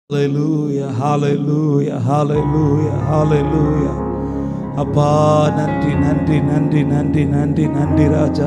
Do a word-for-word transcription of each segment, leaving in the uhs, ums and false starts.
Hallelujah, hallelujah, hallelujah, hallelujah. அப்பா நன்றி நன்றி நன்றி நன்றி நன்றி நன்றி ராஜா,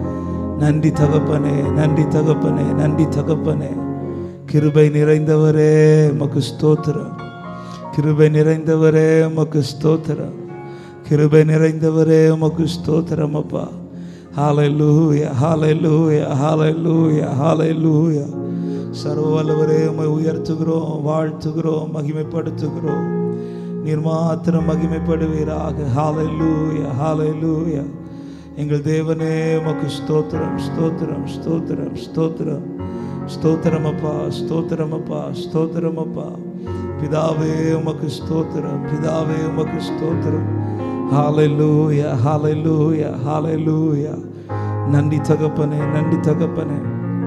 நன்றி தகப்பனே, நன்றி தகப்பனே, நன்றி தகப்பனே. கிருபை நிறைந்தவரே உமக்கு ஸ்தோத்திரம், கிருபை நிறைந்தவரே உமக்கு ஸ்தோத்திரம், கிருபை நிறைந்தவரே உமக்கு ஸ்தோத்திரம் அப்பா. ஹalleluya, hallelujah, hallelujah, hallelujah. சர்வவல்லவரே உம்மை உயர்த்துகிறோம், வாழ்த்துகிறோம், மகிமைப்படுத்துகிறோம். நீர் மாத்திரம் மகிமைப்படுவீராக. ஹalleluya, hallelujah. எங்கள் தேவனே உமக்கு ஸ்தோத்திரம், ஸ்தோத்திரம், ஸ்தோத்திரம், ஸ்தோத்திரம், ஸ்தோத்திரம் அப்பா, ஸ்தோத்திரம் அப்பா, ஸ்தோத்திரம் அப்பா. பிதாவே உமக்கு ஸ்தோத்திரம், பிதாவே உமக்கு ஸ்தோத்திரம். ஹalleluya, hallelujah, hallelujah. நன்றி தகப்பனே, நன்றி தகப்பனே,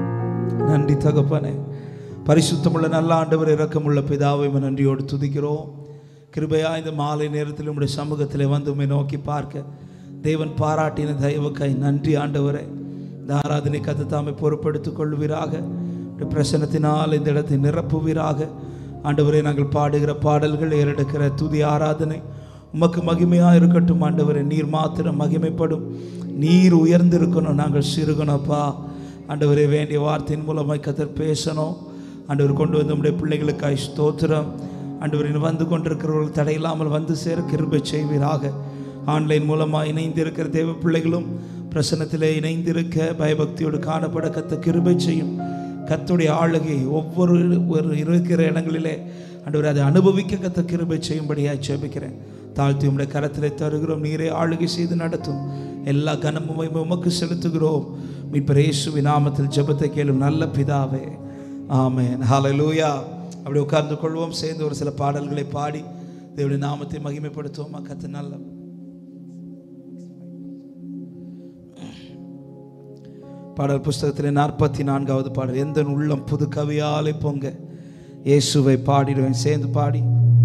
நன்றி தகப்பனே. பரிசுத்தமுள்ள நல்ல ஆண்டவர், இரக்கமுள்ள பிதாவை நன்றியோடு துதிக்கிறோம். கிருபையா இந்த மாலை நேரத்தில் உம்முடைய சமூகத்தில் வந்து உம்மை நோக்கி பார்க்க தேவன் பாராட்டின தயவுக்காய் நன்றி ஆண்டவரே. இந்த ஆராதனை கத்து தாமை பொறுப்படுத்திக் கொள்வீராக, பிரசன்னத்தினால் இந்த இடத்தை நிரப்புவீராக. ஆண்டவரே, நாங்கள் பாடுகிற பாடல்கள், ஏறெடுக்கிற துதி ஆராதனை உமக்கு மகிமையாக இருக்கட்டும் ஆண்டவரே. நீர் மாத்திரம் மகிமைப்படும், நீர் உயர்ந்திருக்கணும், நாங்கள் சிறுகணும்ப்பா ஆண்டவரே. வேண்டிய வார்த்தையின் மூலமாய் கத்தர் பேசணும் ஆண்டவர். கொண்டு வந்து நம்முடைய பிள்ளைகளுக்காய் ஸ்தோத்திரம் ஆண்டவரின். வந்து கொண்டிருக்கிறவர்கள் தடையில்லாமல் வந்து சேர கிருபை செய்வீராக. ஆன்லைன் மூலமாக இணைந்திருக்கிற தேவ பிள்ளைகளும் பிரசன்னத்திலே இணைந்திருக்க பயபக்தியோடு காணப்பட கத்த கிருபை செய்யும். கத்துடைய ஆளுகை ஒவ்வொரு ஒரு இருக்கிற இடங்களிலே ஆண்டவர் அதை அனுபவிக்க கத்த கிருபை செய்யும்படியாக ஜெபிக்கிறேன். தாழ்த்தி உம்முடைய கரத்திலே தருகிறோம். நீரே ஆளுகை செய்து நடத்தும். எல்லா கனமும் உமக்கு செலுத்துகிறோம். மீட்பர் இயேசுவின் நாமத்தில் ஜெபத்தை கேளும் நல்ல பிதாவே, ஆமென். ஹalleluya. அப்படி உட்கார்ந்து கொள்வோம். சேர்ந்து ஒரு சில பாடல்களை பாடி தேவனுடைய நாமத்தை மகிமைப்படுத்துவோம். கர்த்தர் நல்ல பாடல் புஸ்தகத்திலே நாற்பத்தி நான்காவது பாடல். எந்த உள்ளம் புது கவியாலே பொங்க இயேசுவை பாடிடுவேன். சேர்ந்து பாடி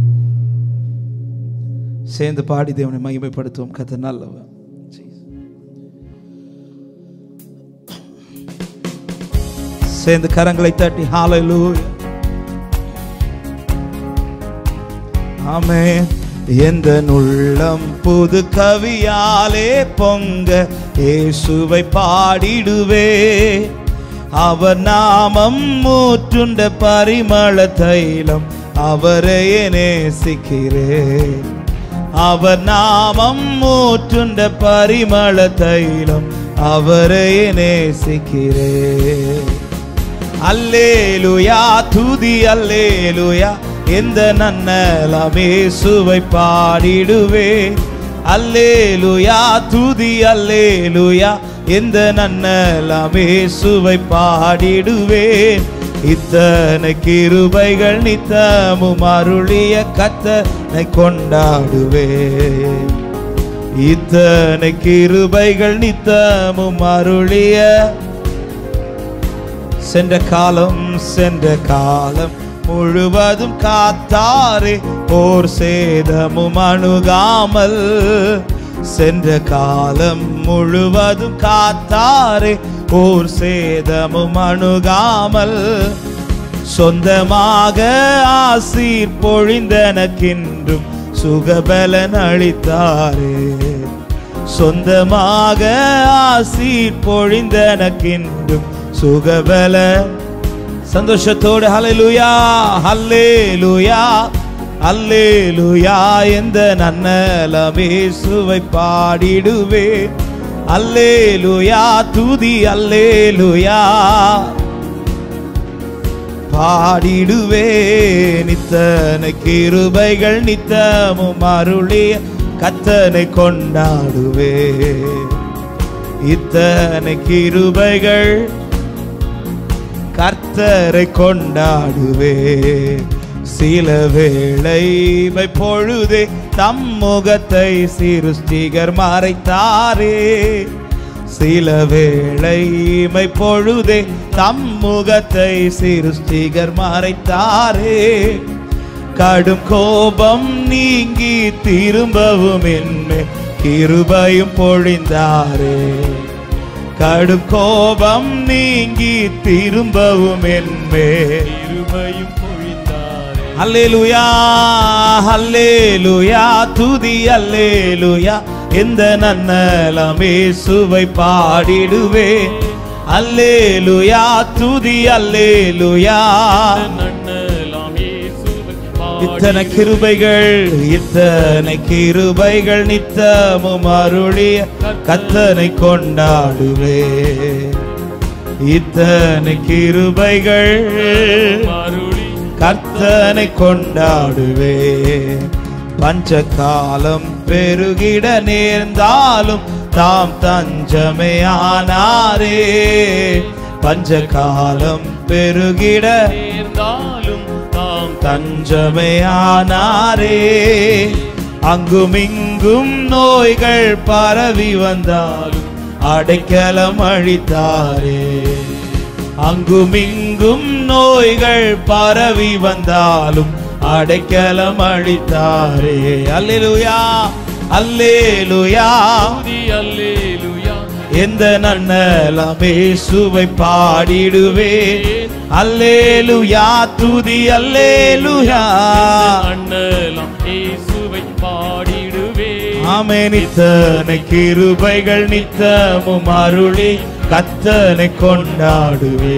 சேர்ந்து பாடி தேவனை மகிமைப்படுத்துவோம். கர்த்தர் நல்லவர். சேர்ந்து கரங்களை தட்டி ஹalleluya, ஆமென். எந்த உள்ளம் புது கவியாலே பொங்க இயேசுவை பாடிடுவே. அவர் நாமம் மூற்றுண்ட பரிமள தைலம், அவரையே நேசிக்கிறேன். அவர் நாமம் மூற்றுண்ட பரிமள தைலம், அவரையே நேசிக்கிறேன். அல்லேலூயா, துதி அல்லேலூயா, எந்த நன்னலம் இயேசுவை பாடிடுவே. அல்லேலூயா, துதி அல்லேலூயா, எந்த நன்னலம் இயேசுவை பாடிடுவேன். இத்தனை கிருபைகள் நித்தமும் அருளிய கர்த்தரை கொண்டாடுவேன். இத்தனை கிருபைகள் நித்தமும் அருளிய சென்ற காலம் சென்ற காலம் முழுவதும் காத்தாரே, ஓர் சேதமும் அணுகாமல். சென்ற காலம் முழுவதும் காத்தாரே, ஓர் சேதமும் அணுகாமல். சொந்தமாக ஆசீர் பொழிந்தனக்கின்றும் சுகபலன் அளித்தாரே. சொந்தமாக ஆசீர் பொழிந்தனக்கின்றும் சுகபலன். சந்தோஷத்தோடு ஹalleluya, ஹல்லேலூயா, அல்லேலூயா, எந்த நன்னலம் இயேசுவை பாடிடுவே. அல்லேலூயா, துதி அல்லேலூயா, பாடிடுவே. நித்தனை கிருபைகள் நித்தமும் அருளிய கர்த்தரை கொண்டாடுவே. இத்தனை கிருபைகள் கர்த்தரை கொண்டாடுவே. சில வேளை பொழுதே தம் முகத்தை சிருஷ்டிகர் மறைத்தாரே. சில வேளை பொழுதே தம் முகத்தை சிருஷ்டிகர் மறைத்தாரே. கடும் கோபம் நீங்கி திரும்பவும் என்மே கிருபையும் பொழிந்தாரே. கடும் கோபம் நீங்கி திரும்பவும் என்மே கிருபையும் பொழிந்தாரே. அல்லேலூயா அல்லேலூயா துதி அல்லேலூயா இந்த நன்னலம் இயேசுவை பாடிடுவேன் அல்லேலூயா துதி அல்லேலூயா இத்தனை கிருபைகள் இத்தனை கிருபைகள் நித்தமும் அருளிய கர்த்தனை கொண்டாடுவே இத்தனை கிருபைகள் கர்த்தனை கொண்டாடுவே பஞ்சகாலம் பெருகிட நேர்ந்தாலும் தாம் தஞ்சமே ஆனாரே பஞ்சகாலம் பெருகிட நேர்ந்தாலும் தாம் தஞ்சமே ஆனாரே அங்கும் இங்கும் நோய்கள் பரவி வந்தாலும் அடைக்கலம் அளித்தாரே அங்கும் இங்கும் நோய்கள் பரவி வந்தாலும் அடைக்கலம் அளித்தாரே அல்லேலூயா அல்லேலூயா அல்லேலூயா எந்த நன்னலம் இயேசுவை பாடிடுவேன் அல்லேலூயா துதி அல்லேலூயா நன்னலம் இயேசுவை பாடிடுவேன் ஆமென் இத்தனை கிருபைகள் நித்தமும் அருளி கர்த்தனை கொண்டாடுவே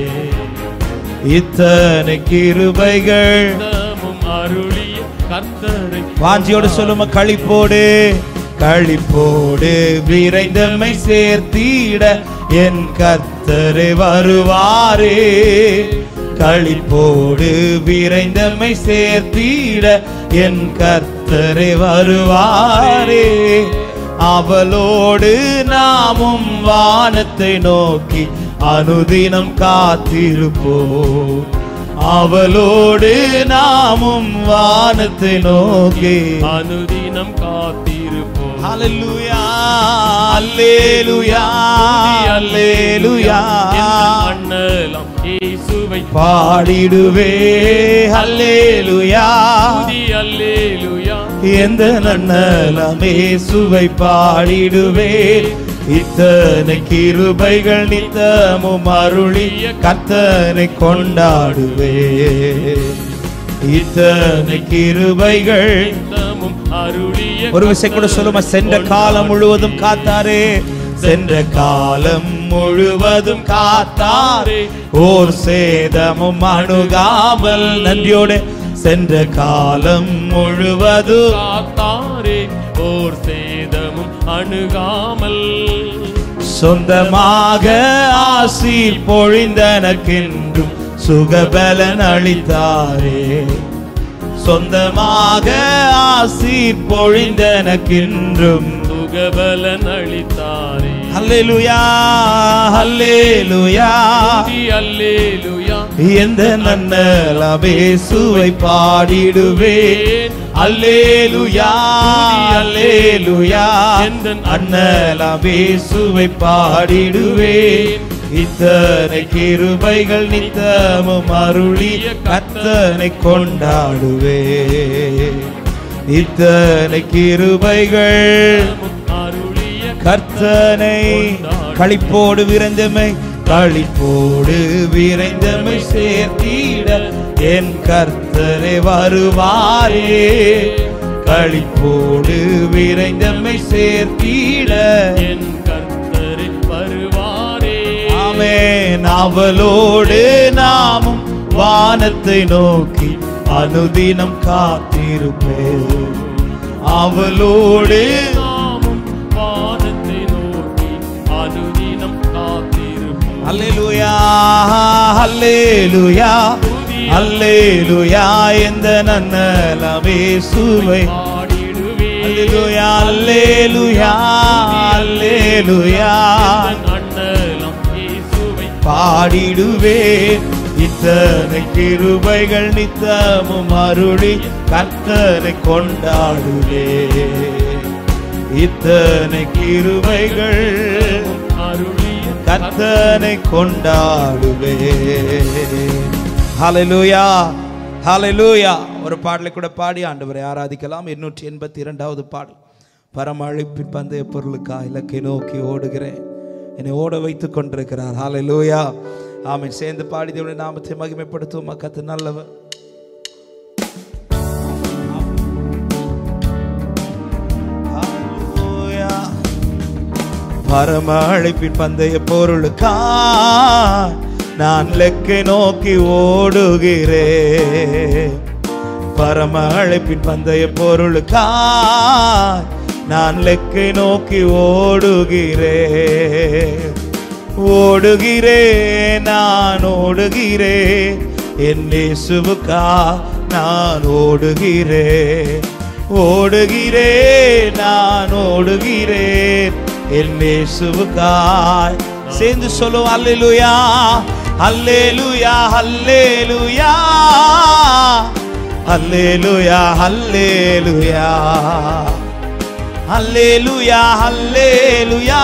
இத்தனை கிருபைகள் அருளி கர்த்தரை வாஞ்சியோடு சொல்லுமா களிப்போடு களிப்போடு விரைந்தமை சேர்த்திட என் கர்த்தரே வருவாரே களிப்போடு விரைந்தமை சேர்த்திட என் கர்த்தரே வருவாரே அவளோடு நாமும் வானத்தை நோக்கி அனுதினம் காத்திருப்போம் அவளோடு நாமும் வானத்தை நோக்கி அனுதினம் காத்திருப்போம் அல்லேலூயா அல்லேலூயா அல்லேலூயா அண்ணலம் இயேசுவை பாடிடுவே அல்லேலூயா அல்லேலூயா எந்த நன்னலம் இயேசுவை பாடிடுவே இத்தனை கிருபைகள் நித்தமும் அருளிய கர்த்தனை கொண்டாடுவே இத்தனை கிருபைகள் நித்தமும் அருளிய ஒரு விஷயம் கூட சொல்லுமா சென்ற காலம் முழுவதும் காத்தாரே சென்ற காலம் முழுவதும் காத்தாரே ஓர் சேதமும் அணுகாமல் நன்றியோடு சென்ற காலம் முழுவதும் காத்தாரே ஓர் சேதமும் அணுகாமல் சொந்தமாக ஆசீர் பொழிந்தனக்கென்றும் சுகபலன் அளித்தாரே சொந்தமாக ஆசீர் பொழிந்தனக்கென்றும் சுகபலன் அளித்தாரே அல்லேலூயா அல்லேலூயா அல்லேலூயா எந்த நன்னலம் இயேசுவை பாடிடுவேன் அல்லேலூயா அல்லேலூயா எந்த நன்னலம் இயேசுவை பாடிடுவேன் இத்தனை கிருபைகள் நித்தமும் அருளிய கர்த்தனை கொண்டாடுவே இத்தனை கிருபைகள் கர்த்தனை களிப்போடு விரைந்தமை களிப்போடு விரைந்தமை சேர்த்திட என் கர்த்தரே வருவாரே களிப்போடு விரைந்தமை சேர்த்திட என் கர்த்தரே வருவாரே ஆமென் அவளோடு நாமும் வானத்தை நோக்கி அனுதினம் காத்திருப்பேன் அவளோடு நாமும் வானத்தை நோக்கி அனுதினம் காத்திருப்பேன் அல்லேலூயா அல்லேலூயா அல்லேலூயா எந்த நன்னலம் இயேசுவை பாடிடுவேன் அல்லேலூயா அல்லேலூயா அல்லேலூயா நன்னலம் இயேசுவை பாடிடுவேன் இத்தனை கிருபைகள் நித்தமும் அருளி கர்த்தனை கொண்டாடுவே இத்தனை கிருபைகள் அருளி கர்த்தனை கொண்டாடுவே ஹல்லேலூயா ஹல்லேலூயா ஒரு பாடலை கூட பாடி ஆண்டவரை ஆராதிக்கலாம் எண்ணூற்றி எண்பத்தி இரண்டாவது பாடல் பரம அழைப்பின் பந்தய பொருளுக்காக இலக்கை நோக்கி ஓடுகிறேன் என்னை ஓட வைத்துக் கொண்டிருக்கிறார் ஹல்லேலூயா ஆமென் சேர்ந்து பாடி தேவனுடைய நாமத்தை மகிமைப்படுத்துவோம் கர்த்தர் நல்லவர் பரம அழைப்பின் பந்தய பொருளுக்காய் நான் லெக்கை நோக்கி ஓடுகிறேன். பரம அழைப்பின் பந்தய பொருளுக்காய் நான் லெக்கை நோக்கி ஓடுகிறேன். ஓடுகிறேன் நான் ஓடுகிறேன் என் இயேசுவுக்காய் நான் ஓடுகிறேன். ஓடுகிறேன் நான் ஓடுகிறேன் என் இயேசுவுக்காய். சேர்ந்து சொல்லுவோம் அல்லேலூயா அல்லேலூயா அல்லேலூயா அல்லேலூயா அல்லேலூயா அல்லேலூயா அல்லேலூயா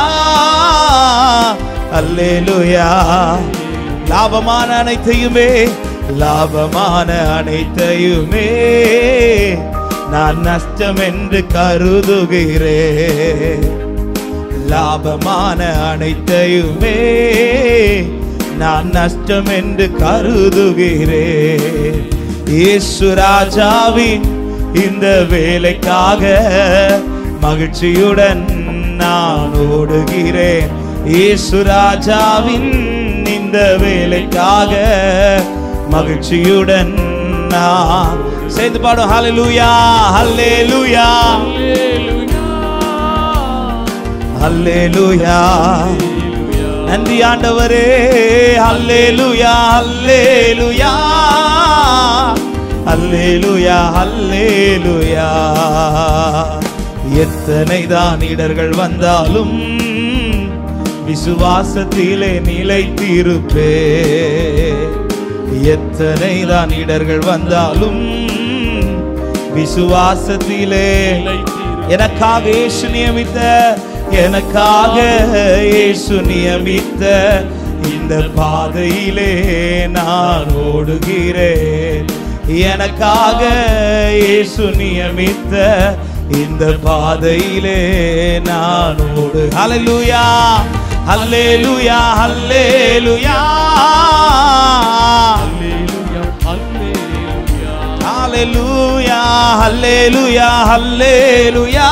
அல்லேலூயா. லாபமான அனைத்தையுமே லாபமான அனைத்தையுமே நான் நஷ்டம் என்று கருதுகிறேன். லாபமான அனைத்தையுமே நான் நஷ்டம் என்று கருதுகிறேன். இயேசு ராஜாவின் இந்த வேலைக்காக மகிழ்ச்சியுடன் நான் ஓடுகிறேன். இயேசு ராஜாவின் இந்த வேலைக்காக மகிழ்ச்சியுடன் நான். சேர்ந்து பாடும் ஹல்லேலூயா ஹல்லேலூயா ஹல்லேலூயா. நன்றி ஆண்டவரே ஹல்லேலூயா ஹல்லேலூயா ஹல்லேலூயா ஹல்லேலூயா. எத்தனை தான் இடர்கள் வந்தாலும் விசுவாசத்திலே நிலைத்திருப்பே. எத்தனை தான் இடர்கள் வந்தாலும் விசுவாசத்திலே எனக்காக இயேசு நியமித்த எனக்காக இயேசு நியமித்த இந்த பாதையிலே நான் ஓடுகிறேன். எனக்காக இயேசு நியமித்த இந்த பாதையிலே நான் ஓடு. ஹல்லேலூயா ஹல்லேலூயா ஹல்லேலூயா ஹல்லேலூயா ஹல்லேலூயா ஹல்லேலூயா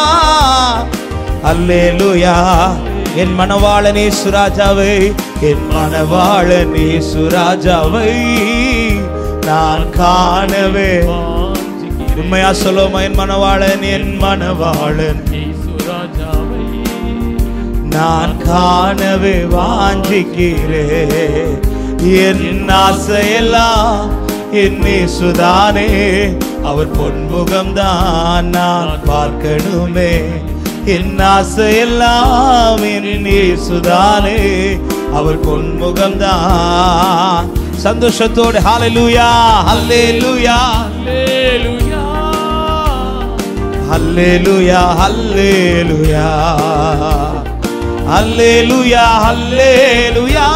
ஹல்லேலூயா. என் மணவாளனே சுராஜாவை என் மணவாளனே சுராஜாவை நான் காணவே. உண்மையா சொல்லுமா என் மணவாளன் என் மணவாளன் நான் காணவே வாஞ்சிக்கிறேன். என் ஆசையெல்லாம் என் இயேசுதானே அவர் பொன்முகம்தான் நான் பார்க்கணுமே. என் ஆசையெல்லாம் என் இயேசுதானே அவர் பொன்முகம்தான். சந்தோஷத்தோடு ஹல்லேலூயா ஹல்லேலூயா ஹல்லேலூயா ஹல்லேலூயா ஹல்லேலூயா ஹல்லேலூயா.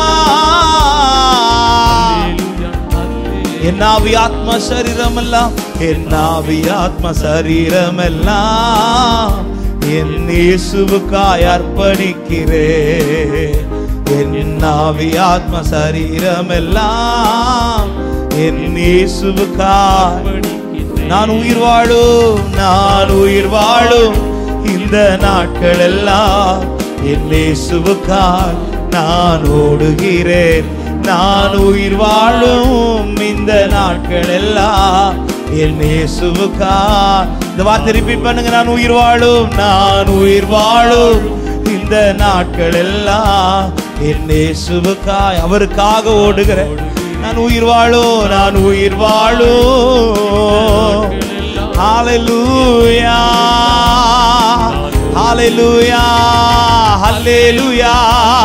என் ஆவி ஆத்ம சரீரமெல்லாம் என் ஆவி ஆத்ம சரீரமெல்லாம் என் இயேசுவுக்காய் அர்ப்பணிக்கிறேன். என் ஆவி ஆத்ம சரீரமெல்லாம் என் இயேசுவுக்காய். நான் உயிர் வாழும் நான் உயிர் வாழும் இந்த நாட்கள் எல்லாம் என் இயேசுவுக்காய் நான் ஓடுகிறேன். நான் உயிர் வாழும் இந்த நாட்கள் எல்லாம் என் இயேசுவுக்காய். இந்த வார்த்தை ரிப்பீட் பண்ணுங்க. நான் உயிர் வாழும் நான் உயிர் வாழும் இந்த நாட்கள் எல்லாம் என் இயேசுவுக்காய் அவருக்காக ஓடுகிறேன். நான் உயிர் வாழும் நான் உயிர் வாழும். ஹல்லேலூயா ஹல்லேலூயா ஹல்லேலூயா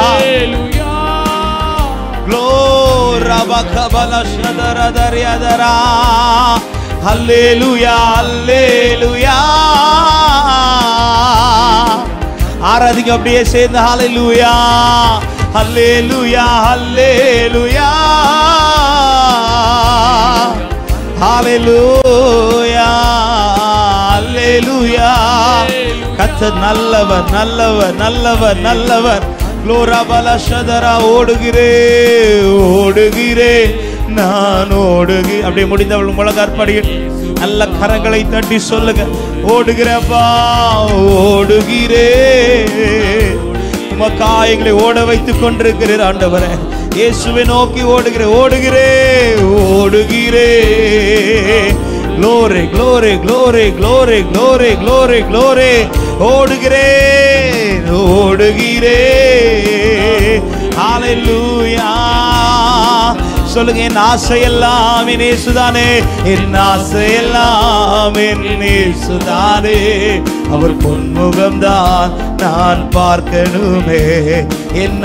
gloria bakabala shadara daryadara. ஹல்லேலூயா ஹல்லேலூயா. ஆராதிங்க அப்படியே சேர்ந்து ஹல்லேலூயா ஹல்லேலூயா ஹல்லேலூயா ஹல்லேலூயா ஹல்லேலூயா. கர்த்தர் நல்லவர் நல்லவர் நல்லவர் நல்லவர். குளோரபல ஷதரா. ஓடுகிறே ஓடுகிறே நான் ஓடுகிறேன். அப்படியே முடிந்தவள் முழங்காற்படியில் நல்ல கரங்களை தட்டி சொல்லுங்க. ஓடுகிறப்பா ஓடுகிறே உமக்காய் எங்களை ஓட வைத்துக் கொண்டிருக்கிறீர் ஆண்டவரே. இயேசுவை நோக்கி ஓடுகிறே ஓடுகிறே ஓடுகிறே. Glory, glory, glory, glory, glory, glory, glory. ஓடுகிறே ஓடுகிறே. Hallelujah. சொல்லுங்க, என் ஆசையெல்லாம் என் இயேசுதானே, என் ஆசையெல்லாம் என் இயேசுதானே. அவர் பொன்முகம்தான் நான் பார்க்கணுமே. என்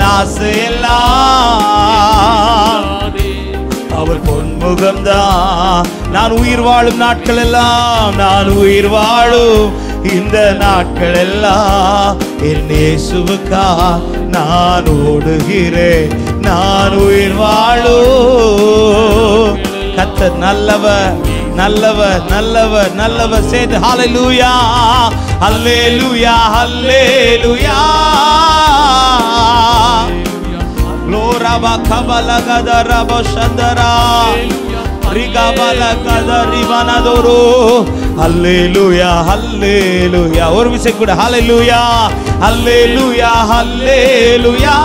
ஆசையெல்லாம் அவர் பொன்முகம்தான். நான் உயிர் வாழும் நாட்கள் எல்லாம், நான் உயிர் வாழும் இந்த நாட்கள் எல்லாம் என் இயேசுவுக்கா நான் ஓடுகிறேன். நான் உயிர் வாழும். கர்த்தர் நல்லவர், நல்லவர், நல்லவர், நல்லவர். சேர்ந்து ஹல்லேலூயா, ஹல்லேலூயா, ஹல்லேலூயா. Gloraba kabala gadara boshandara rigabala gadari banadoro. Hallelujah, hallelujah. ஒரு விசை கூட hallelujah, hallelujah, hallelujah.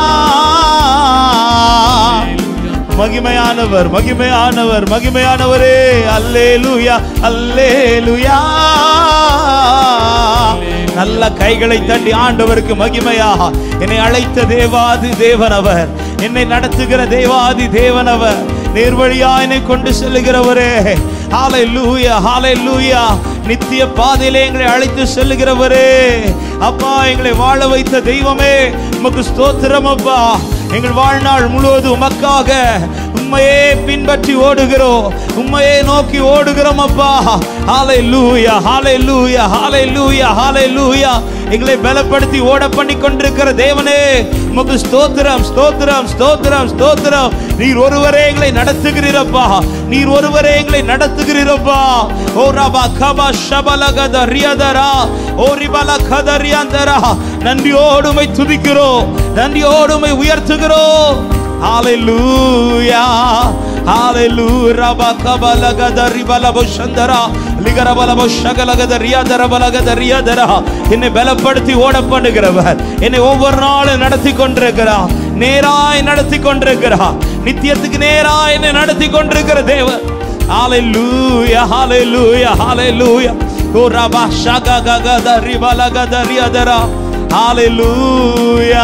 மகிமையானவர், மகிமையானவர், மகிமையானவரே. அல்லேலூயா, அல்லேலூயா. நல்ல கைகளை தட்டி ஆண்டவருக்கு மகிமையாக. என்னை அழைத்த தேவாதி தேவனவர், என்னை நடத்துகிற தேவாதி தேவனவர், நேர்வழியா என்னை கொண்டு செல்லுகிறவரே. ஹல்லேலூயா, ஹல்லேலூயா. நித்திய பாதையிலே எங்களை அழைத்து செல்லுகிறவரே. அப்பா, எங்களை வாழ வைத்த தெய்வமே, உமக்கு ஸ்தோத்திரம் அப்பா. எங்கள் வாழ்நாள் முழுவதும் உமக்காக உம்மையே பின்பற்றி ஓடுகிறோம், உம்மையே நோக்கி ஓடுகிறோம் அப்பா. ஹல்லேலூயா, ஹல்லேலூயா, ஹல்லேலூயா, ஹல்லேலூயா. எங்களை பலப்படுத்தி ஓட பண்ணி கொண்டிருக்கிற தேவனே, உமக்கு ஸ்தோத்திரம், ஸ்தோத்திரம், ஸ்தோத்திரம், ஸ்தோத்திரம். நீர் ஒருவரே எங்களை நடத்துகிறீரப்பா, நீர் ஒருவரே எங்களை நடத்துகிறீரப்பா. ஓ ரபா கபா ஷபலகத ரியதரா ஓ ரிபல கதரியாந்தரா. நன்றியோடுமை துதிக்கிறோம், நன்றியோடுமை உயர்த்துகிறோம். ஹல்லேலூயா, ஹல்லேலூயா. ரபா கபலகத ரிபல போஷந்தரா லிகரபல போஷகலகத ரியதர பலகத ரியதரா. என்னை பலப்படுத்தி ஓட பண்ணுகிறவர், என்னை ஒவ்வொரு நாளும் நடத்தி கொண்டிருக்கிறார், நேராய் நடத்தி கொண்டிருக்கிறார், நித்தியத்துக்கு நேராய் என்னை நடத்தி கொண்டிருக்கிற தேவன். ஹல்லேலூயா, ஹல்லேலூயா, ஹல்லேலூயா. ஓ ரபா ஷககத ரிபலகத ரியதரா. ஹல்லேலூயா.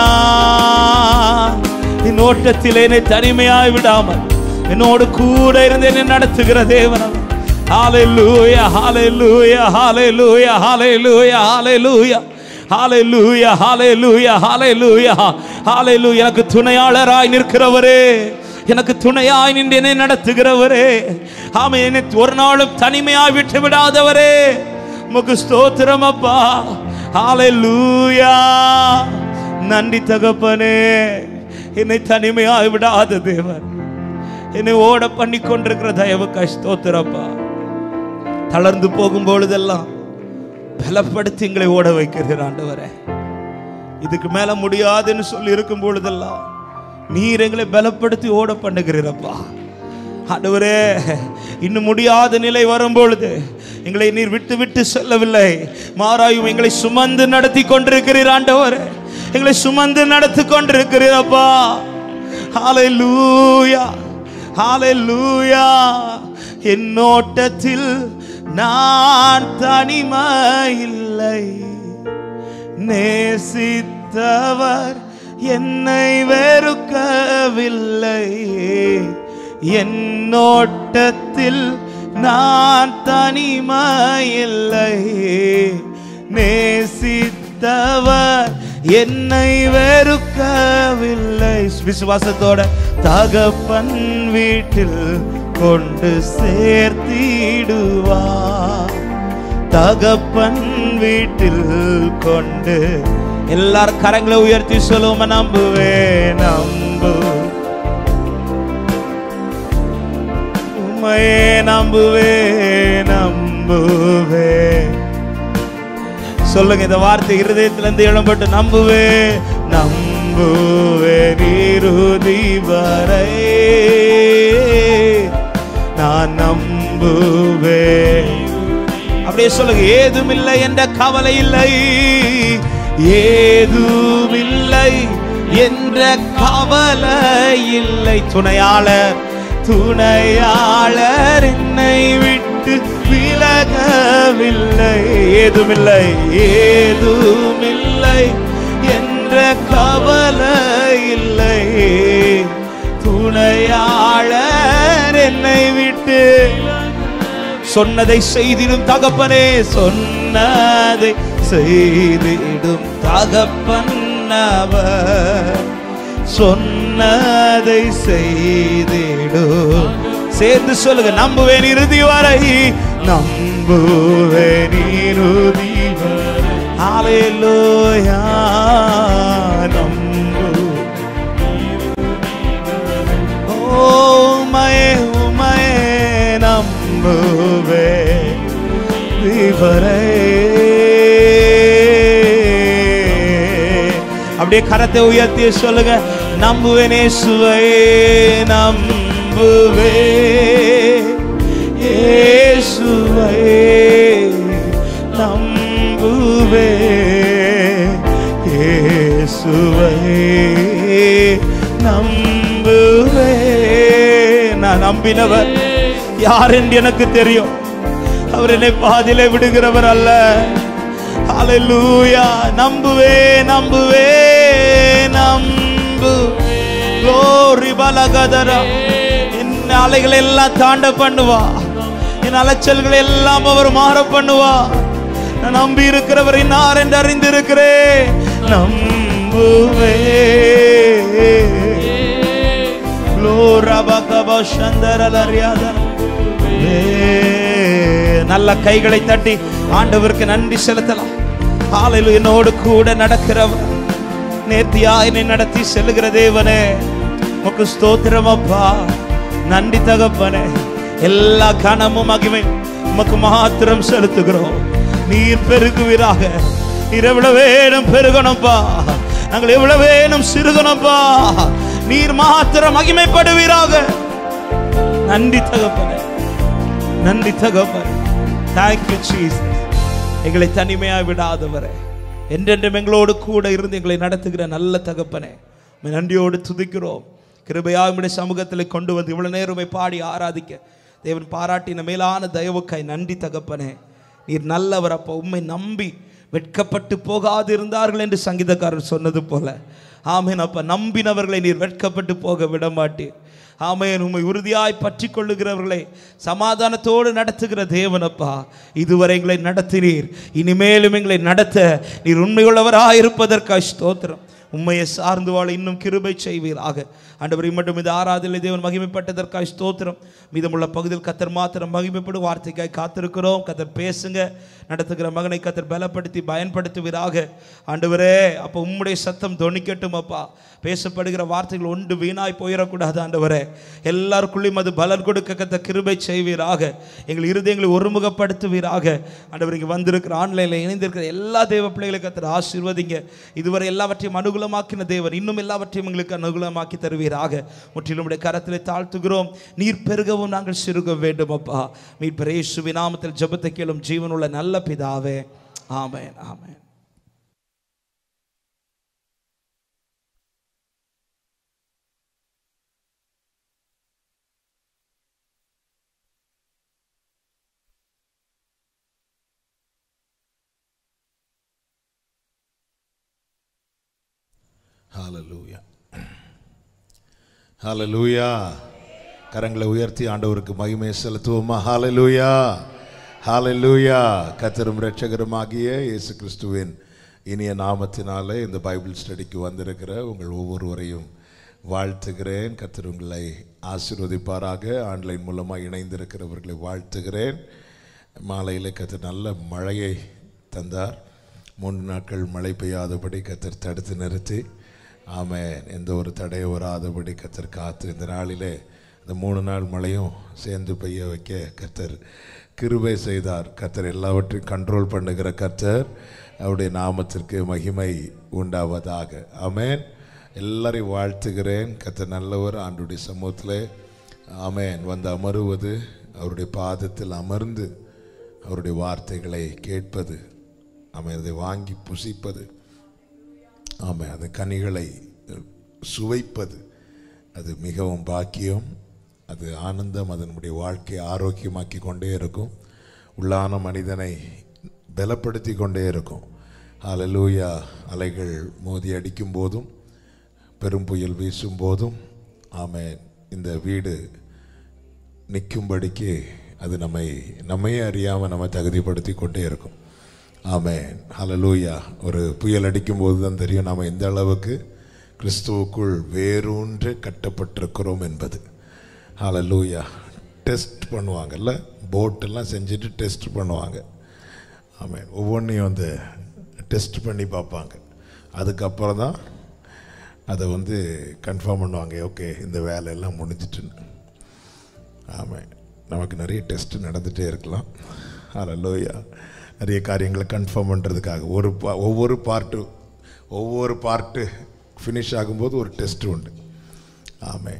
இந்த ஓட்டத்தில் என்னை தனிமையாய் விடாமல் என்னோடு கூட இருந்து என்னை நடத்துகிற தேவன். ஹல்லேலூயா, ஹல்லேலூயா, ஹல்லேலூயா, ஹல்லேலூயா, ஹல்லேலூயா, ஹல்லேலூயா, ஹல்லேலூயா, ஹல்லேலூயா, ஹல்லேலூயா. எனக்கு துணையாளராய் நிற்கிறவரே, எனக்கு துணையாய் நின்று என்னை நடத்துகிறவரே, ஆமே, என்னை ஒரு நாளும் தனிமையாய் விட்டு விடாதவரே, உமக்கு ஸ்தோத்திரம் அப்பா. ஹல்லேலூயா. நன்றி தகப்பனே, என்னை தனிமையாய் விடாத தேவன், என்னை ஓட பண்ணி கொண்டிருக்கிற தயவுக்காய் ஸ்தோத்திரப்பா. தளர்ந்து போகும் பொழுதெல்லாம் பலப்படுத்தி எங்களை ஓட வைக்கிற ஆண்டவரே. இதுக்கு மேல முடியாதுன்னு சொல்லி இருக்கும் பொழுதெல்லாம் நீர் எங்களை பலப்படுத்தி ஓட பண்ணுகிறீரப்பா. ஆண்டவரே, இன்னும் முடியாத நிலை வரும் பொழுது எங்களை நீர் விட்டு விட்டு செல்லவில்லை, மாறாயும் எங்களை சுமந்து நடத்தி கொண்டிருக்கிறீர் ஆண்டவரே. எங்களை சுமந்து நடத்தி கொண்டிருக்கிறீரப்பா. ஹல்லேலூயா, ஹல்லேலூயா. என்னோட்டத்தில் நான் தனிமையில்லை, நேசித்தவர் என்னை வெறுக்கவில்லை. என்னோட்டத்தில் நான் தனிமையில்லை, நேசித்தவர் என்னை வெறுக்கவில்லை. விசுவாசத்தோட தகப்பன் வீட்டில் கொண்டு சேர்த்திடுவார், தகப்பன் வீட்டில் கொண்டு. எல்லாரும் கரங்களை உயர்த்தி சொல்லுவோம், நம்புவே நம்பு, உம்மையே நம்புவே நம்புவே. சொல்லுங்க இந்த வார்த்தை இருதயத்திலிருந்து எழும்பட்டு, நம்புவே நம்புவே இறுதி வரை நான் நம்புவே. அப்படியே சொல்லுங்க, ஏதுமில்லை என்ற கவலை இல்லை, ஏதுமில்லை என்ற கவலை இல்லை. துணையாளர் துணையாளர் என்னை விட்டு விலகவில்லை. ஏதுமில்லை ஏதுமில்லை என்ற கவலை இல்லை. துணையாளர் என்னை விட்டு சொன்னதை செய்திடும் தகப்பனே, சொன்னதை செய்திடும் தகப்பன் அவர். சொன்னதை செய்திடும். சேர்ந்து சொல்லுங்க, நம்புவேன் இறுதி வரை, நம்புவேன் இறுதி வரை. ஹல்லேலூயா. நம்பு உம்மையே உம்மையே நம்புவேன் வரை. அப்படியே கரத்தை உயர்த்தி சொல்லுங்க, நம்புவேன் இயேசுவை நம்புவேன் இயேசுவை நம்புவேன் இயேசுவை நம்புவேன். நான் நம்பினவர் யார் என்று எனக்கு தெரியும். அவர் என்னை பாதியிலே விடுகிறவர் அல்ல. ஹல்லேலூயா. நம்புவே நம்புவே நம்பு. glory பலகதரா. என் அலைகளை எல்லாம் தாண்ட பண்ணுவா, என் அலைச்சல்களை எல்லாம் அவர் மாற பண்ணுவா. நான் நம்பி இருக்கிறவர் இன்னார் என்று அறிந்திருக்கிறேன். நம்புவே glory பகவா சந்தரலரியாதா. நல்ல கைகளை தட்டி ஆண்டவருக்கு நன்றி செலுத்தலாம். ஹல்லேலூயா. என்னோடு கூட நடக்கிறவர், நேர்த்தியா என்னை நடத்தி செல்லுகிற தேவனே, உமக்கு ஸ்தோத்திரம் அப்பா. நன்றி தகப்பனே. எல்லா கனமும் மகிமை உமக்கு மாத்திரம் செலுத்துகிறோம். நீர் பெருகுவீராக. நீர் எவ்வளவு வேணும் பெருகணும்பா, நாங்கள் எவ்வளவு வேணும் சிறுகணும்பா. நீர் மாத்திரம் மகிமைப்படுவீராக. நன்றி தகப்பனே, நன்றி தகப்பனே. Thank you Jesus. எங்களை தனிமையாய் விடாதவரே, என்றென்றும் எங்களோடு கூட இருந்து எங்களை நடத்துகிற நல்ல தகப்பனே, நன்றியோடு துதிக்கிறோம். கிருபையாக உம்முடைய சமூகத்தில் கொண்டு வந்து இவ்வளவு நேரமே பாடி ஆராதிக்க தேவன் பாராட்டின மேலான தயவுக்காய் நன்றி தகப்பனே. நீர் நல்லவர் அப்போ. உம்மை நம்பி வெட்கப்பட்டு போகாது இருந்தார்கள் என்று சங்கீதக்காரர் சொன்னது போல, ஆமேன் அப்பா, நம்பினவர்களை நீர் வெட்கப்பட்டு போக விட மாட்டீர். ஆமென். உம்மை உறுதியாய் பற்றி கொள்ளுகிறவர்களை சமாதானத்தோடு நடத்துகிற தேவனப்பா, இதுவரை எங்களை நடத்தினீர், இனிமேலும் எங்களை நடத்த நீர் உண்மையுள்ளவராக இருப்பதற்காக ஸ்தோத்திரம். உண்மையை சார்ந்து வாழ இன்னும் கிருபை செய்வீராக. ஆண்டவரை மட்டும் இந்த ஆராதனை தேவன் மகிமைப்பட்டதற்காக ஸ்தோத்திரம். மீதமுள்ள பகுதியில் கத்தர் மாத்திரம் மகிமைப்படும் வார்த்தைக்காய் காத்திருக்கிறோம். கத்தர் பேசுங்க. நடத்துகிற மகனை கத்தர் பலப்படுத்தி பயன்படுத்துவீராக. ஆண்டவரே அப்போ உம்முடைய சத்தம் தொனிக்கட்டும் அப்பா. பேசப்படுகிற வார்த்தைகள் ஒன்று வீணாய் போயிடக்கூடாது ஆண்டவரே. எல்லாருக்குள்ளேயும் அது பலன் கொடுக்க கத்த கிருபை செய்வீராக. எங்கள் இருதயங்களை ஒருமுகப்படுத்துவீராக. ஆண்டவர் இங்கே வந்திருக்கிற ஆன்லைனில் இணைந்திருக்கிற எல்லா தேவ பிள்ளைகளை கத்தர் ஆசீர்வதிங்க. இதுவரை எல்லாவற்றையும் அனுகூலமாக்கின தேவன் இன்னும் எல்லாவற்றையும் எங்களுக்கு அனுகூலமாக்கி தருவீராக. முற்றிலும் உடைய கரத்திலே தாழ்த்துகிறோம். நீர் பெருகவும் நாங்கள் சிறுக வேண்டும் அப்பா. மீட்பர் இயேசுவின் நாமத்தில் ஜெபத்தை கேளும் ஜீவனுள்ள நல்ல பிதாவே. ஆமென், ஆமென். ஹல்லேலூயா, ஹல்லேலூயா. கரங்களை உயர்த்தி ஆண்டவருக்கு மகிமை செலுத்துவோமா? ஹல்லேலூயா, ஹல்லேலூயா. கர்த்தரும் இரட்சகருமாகிய இயேசு கிறிஸ்துவின் இனிய நாமத்தினாலே இந்த பைபிள் ஸ்டடிக்கு வந்திருக்கிற உங்கள் ஒவ்வொருவரையும் வாழ்த்துகிறேன். கர்த்தர் உங்களை ஆசீர்வதிப்பாராக. ஆன்லைன் மூலமாக இணைந்திருக்கிறவர்களை வாழ்த்துகிறேன். மாலையில் கர்த்தர் நல்ல மழையை தந்தார். மூன்று நாட்கள் மழை பெய்யாதபடி கர்த்தர் தடுத்து நிறுத்தி, ஆமென், எந்த ஒரு தடையை வராதபடி கர்த்தர் காத்து இந்த நாளிலே இந்த மூணு நாள் மழையும் சேர்ந்து பெய்ய வைக்க கர்த்தர் கிருபை செய்தார். கர்த்தர் எல்லாவற்றையும் கண்ட்ரோல் பண்ணுகிற கர்த்தர், அவருடைய நாமத்திற்கு மகிமை உண்டாவதாக. ஆமென். எல்லாரையும் வாழ்த்துகிறேன். கர்த்தர் நல்லவர். ஆண்டுடைய சமூகத்தில் ஆமென் வந்து அமருவது, அவருடைய பாதத்தில் அமர்ந்து அவருடைய வார்த்தைகளை கேட்பது, ஆமென், அதை வாங்கி புசிப்பது, ஆமென், அந்த கனிகளை சுவைப்பது அது மிகவும் பாக்கியம், அது ஆனந்தம், அது நம்முடைய வாழ்க்கையை ஆரோக்கியமாக்கி கொண்டே இருக்கும், உள்ளான மனிதனை பலப்படுத்தி கொண்டே இருக்கும். ஹல்லேலூயா. அலைகள் மோதி அடிக்கும் போதும் பெரும் புயல் வீசும் போதும் ஆமென், இந்த வீடு நிற்கும்படிக்கு அது நம்மை நம்மையே அறியாமல் நம்ம தகுதிப்படுத்தி கொண்டே இருக்கும். ஆமென். ஹல்லேலூயா. ஒரு புயல் அடிக்கும் போது தான் தெரியும் நாம் எந்த அளவுக்கு கிறிஸ்துவுக்குள் வேரூன்று கட்டப்பட்டிருக்கிறோம் என்பது. ஹல்லேலூயா. டெஸ்ட் பண்ணுவாங்கல்ல, போட்டெல்லாம் செஞ்சுட்டு டெஸ்ட் பண்ணுவாங்க. ஆமென். ஒவ்வொன்றையும் வந்து டெஸ்ட் பண்ணி பார்ப்பாங்க. அதுக்கப்புறம் தான் அதை வந்து கன்ஃபார்ம் பண்ணுவாங்க, ஓகே இந்த வேலையெல்லாம் முடிஞ்சிட்டுன்னு. ஆமாம், நமக்கு நிறைய டெஸ்ட்டு நடந்துகிட்டே இருக்கலாம். ஹல்லேலூயா. நிறைய காரியங்களை கன்ஃபார்ம் பண்ணுறதுக்காக ஒரு பா ஒவ்வொரு பார்ட்டு ஒவ்வொரு பார்ட்டு ஃபினிஷ் ஆகும்போது ஒரு டெஸ்ட்டு உண்டு. ஆமாம்,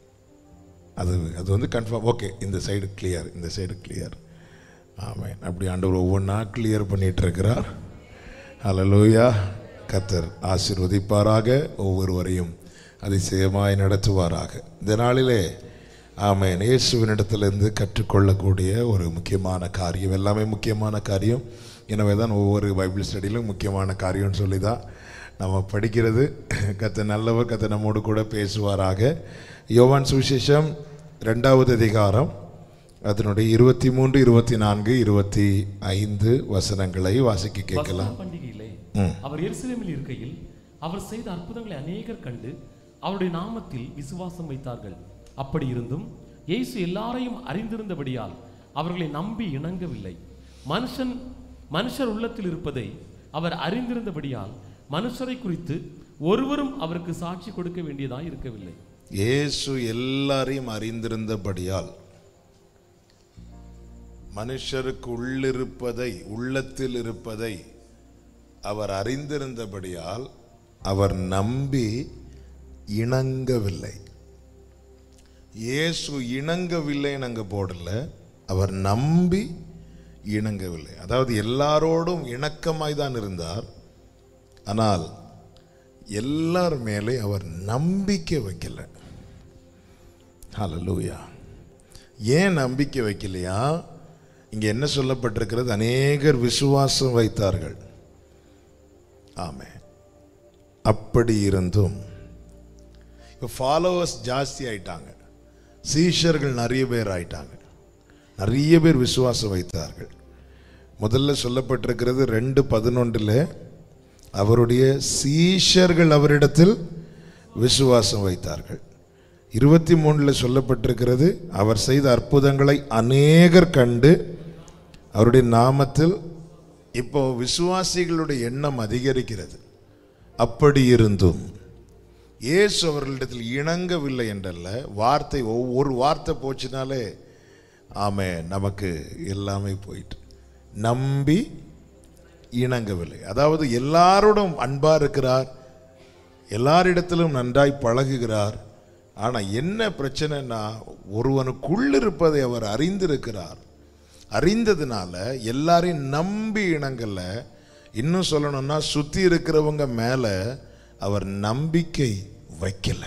அது அது வந்து கன்ஃபார்ம், ஓகே இந்த சைடு கிளியர், இந்த சைடு கிளியர். ஆமாம், அப்படி ஆண்டவர் ஒவ்வொன்றா கிளியர் பண்ணிகிட்டு இருக்கிறார். ஹல்லேலூயா. கர்த்தர் ஆசீர்வதிப்பாராக, ஒவ்வொருவரையும் அதிசயமாய் நடத்துவாராக. இந்த நாளிலே ஆமென், இயேசுவினிடத்திலிருந்து கற்றுக்கொள்ளக்கூடிய ஒரு முக்கியமான காரியம், எல்லாமே முக்கியமான காரியம். எனவே தான் ஒவ்வொரு பைபிள் ஸ்டடியிலும் முக்கியமான காரியம்னு சொல்லி தான் நம்ம படிக்கிறது. கர்த்தர் நல்லவர், கர்த்தர் நம்மோடு கூட பேசுவாராக. யோவான் சுவிசேஷம் ரெண்டாவது அதிகாரம் அதனுடைய இருபத்தி மூன்று இருபத்தி நான்கு இருபத்தி ஐந்து வசனங்களை வாசிக்க கேட்கலாம். பண்டிகையிலே அவர் எருசலேமில் இருக்கையில் அவர் செய்த அற்புதங்களை அநேகர் கண்டு அவருடைய நாமத்தில் விசுவாசம் வைத்தார்கள். அப்படி இருந்தும் இயேசு எல்லாரையும் அறிந்திருந்தபடியால் அவர்களை நம்பி இணங்கவில்லை. மனுஷன் மனுஷர் உள்ளத்தில் இருப்பதை அவர் அறிந்திருந்தபடியால் மனுஷரை குறித்து ஒருவரும் அவருக்கு சாட்சி கொடுக்க வேண்டியதாக இருக்கவில்லை. இயேசு எல்லாரையும் அறிந்திருந்தபடியால், மனுஷருக்கு உள்ளிருப்பதை உள்ளத்தில் இருப்பதை அவர் அறிந்திருந்தபடியால் அவர் நம்பி இணங்கவில்லை. இயேசு இணங்கவில்லை நாங்கள் போடல, அவர் நம்பி இணங்கவில்லை. அதாவது எல்லாரோடும் இணக்கமாய் தான் இருந்தார், ஆனால் எல்லார் மேலே அவர் நம்பிக்கை வைக்கல. ஹல்லேலூயா. ஏன் நம்பிக்கை வைக்கலையா? இங்கே என்ன சொல்லப்பட்டிருக்கிறது? அநேகர் விசுவாசம் வைத்தார்கள். ஆமென். அப்படி இருந்தும் இப்போ ஃபாலோவர்ஸ் ஜாஸ்தி ஆயிட்டாங்க, சீஷர்கள் நிறைய பேர் ஆயிட்டாங்க, நிறைய பேர் விசுவாசம் வைத்தார்கள். முதல்ல சொல்லப்பட்டிருக்கிறது ரெண்டு பதினொன்றில் அவருடைய சீஷர்கள் அவரிடத்தில் விசுவாசம் வைத்தார்கள். இருபத்தி மூணில் சொல்லப்பட்டிருக்கிறது அவர் செய்த அற்புதங்களை அநேகர் கண்டு அவருடைய நாமத்தில். இப்போ விசுவாசிகளுடைய எண்ணம் அதிகரிக்கிறது. அப்படி இருந்தும் இயேசு அவர்களிடத்தில் இணங்கவில்லை என்றல்ல, வார்த்தை ஒவ்வொரு வார்த்தை போச்சுனாலே ஆமே நமக்கு எல்லாமே போயிட்டு. நம்பி இணங்கவில்லை, அதாவது எல்லாரோடும் அன்பா இருக்கிறார், எல்லாரிடத்திலும் நன்றாய் பழகுகிறார். ஆனால் என்ன பிரச்சனைனா, ஒருவனுக்குள்ளிருப்பதை அவர் அறிந்திருக்கிறார். அறிந்ததுனால எல்லாரையும் நம்பி இணங்கல. இன்னும் சொல்லணும்னா சுற்றி இருக்கிறவங்க மேலே அவர் நம்பிக்கை வைக்கல.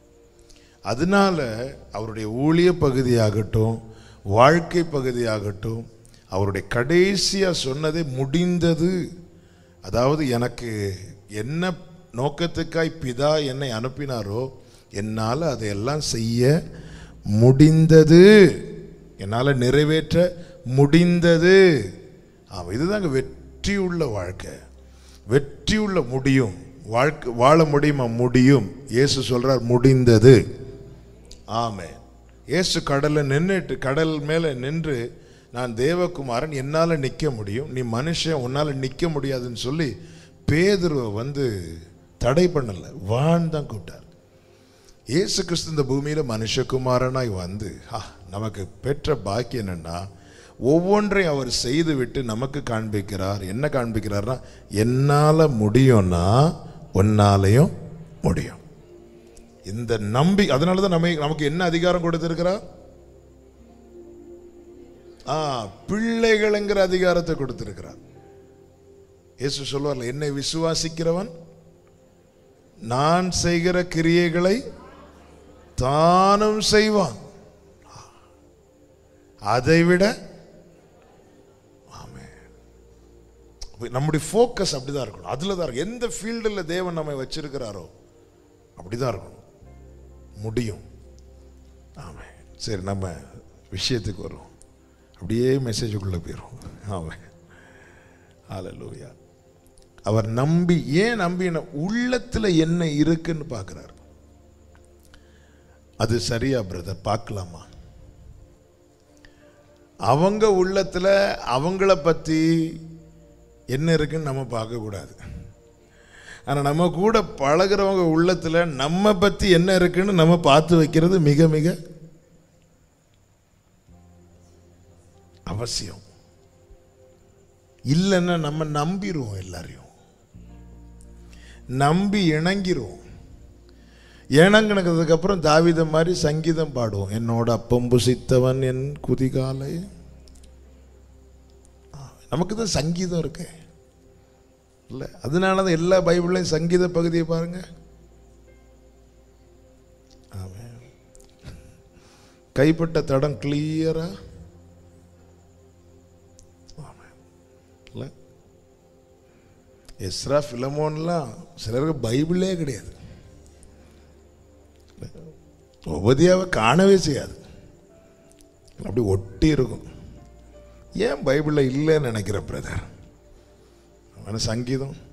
அதனால அவருடைய ஊழிய பகுதியாகட்டும், வாழ்க்கை பகுதியாகட்டும், அவருடைய கடைசியாக சொன்னதே முடிந்தது. அதாவது எனக்கு என்ன நோக்கத்துக்காய் பிதா என்னை அனுப்பினாரோ என்னால் அதையெல்லாம் செய்ய முடிந்தது, என்னால் நிறைவேற்ற முடிந்தது. ஆமாம், இதுதாங்க வெற்றியுள்ள வாழ்க்கை. வெற்றியுள்ள முடியும் வாழ்க்கை வாழ முடியுமா? முடியும். இயேசு சொல்றார் முடிந்தது. ஆமென். இயேசு கடலில் நின்றுட்டு, கடல் மேலே நின்று, நான் தேவகுமாரன், என்னால் நிற்க முடியும், நீ மனுஷன், உன்னால் நிற்க முடியாதுன்னு சொல்லி பேதுருவை வந்து தடை பண்ணலை, வான் தான் கூப்பிட்டார். இயேசு கிறிஸ்து இந்த பூமியில் மனுஷகுமாரனாய் வந்து நமக்கு பெற்ற பாக்கியம் என்னன்னா, ஒவ்வொன்றையும் அவர் செய்து விட்டு நமக்கு காண்பிக்கிறார். என்ன காண்பிக்கிறார்னா, என்னால் முடியும்னா உன்னாலையும் முடியும். இந்த நம்பி, அதனால தான் நம்ம நமக்கு என்ன அதிகாரம் கொடுத்திருக்கிறார்? ஆ பிள்ளைகள்ங்கிற அதிகாரத்தை கொடுத்திருக்கிறார். இயேசு சொல்வார்ல, என்னை விசுவாசிக்கிறவன் நான் செய்கிற கிரியைகளை தானும் செய்வான். அதைவிட நம்முடைய ஃபோக்கஸ் அப்படிதான் இருக்கணும். அதுல தான் இருக்கும். எந்த ஃபீல்டில் தேவன் நம்மை வச்சிருக்கிறாரோ அப்படிதான் இருக்கணும். முடியும். ஆமே. சரி, நம்ம விஷயத்துக்கு வருவோம். அப்படியே மெசேஜுக்குள்ள போயிடும். ஆமே. ஹல்லேலூயா. அவர் நம்பி, ஏன் நம்பின, உள்ளத்துல என்ன இருக்குன்னு பார்க்கிறார். அது சரியா பிரதர், பார்க்கலாமா? அவங்க உள்ளத்துல அவங்கள பத்தி என்ன இருக்குன்னு நம்ம பார்க்க கூடாது. ஆனா நம்ம கூட பழகிறவங்க உள்ளத்துல நம்ம பத்தி என்ன இருக்குன்னு நம்ம பார்த்து வைக்கிறது மிக மிக அவசியம். இல்லைன்னா நம்ம நம்பிடுவோம், எல்லாரையும் நம்பி இணங்கிடுவோம். இணங்கினதுக்கு அப்புறம் தாவீது மாதிரி சங்கீதம் பாடுவோம். என்னோட அப்பம் புசித்தவன் என் குதிகாலை. நமக்கு தான் சங்கீதம் இருக்கு இல்லை? அதனால தான் எல்லா பைபிள்லையும் சங்கீத பகுதியை பாருங்க. ஆமென். கைப்பட்ட தடம் கிளியரா. இல்லை, எஸ்ரா பிலமோன்லாம் சிலருக்கு பைபிளே கிடையாது. உபதியாவை காணவே செய்யாது, அப்படி ஒட்டி இருக்கும். ஏன் பைபிளில் இல்லைன்னு நினைக்கிற பிரதர்? சங்கீதம்.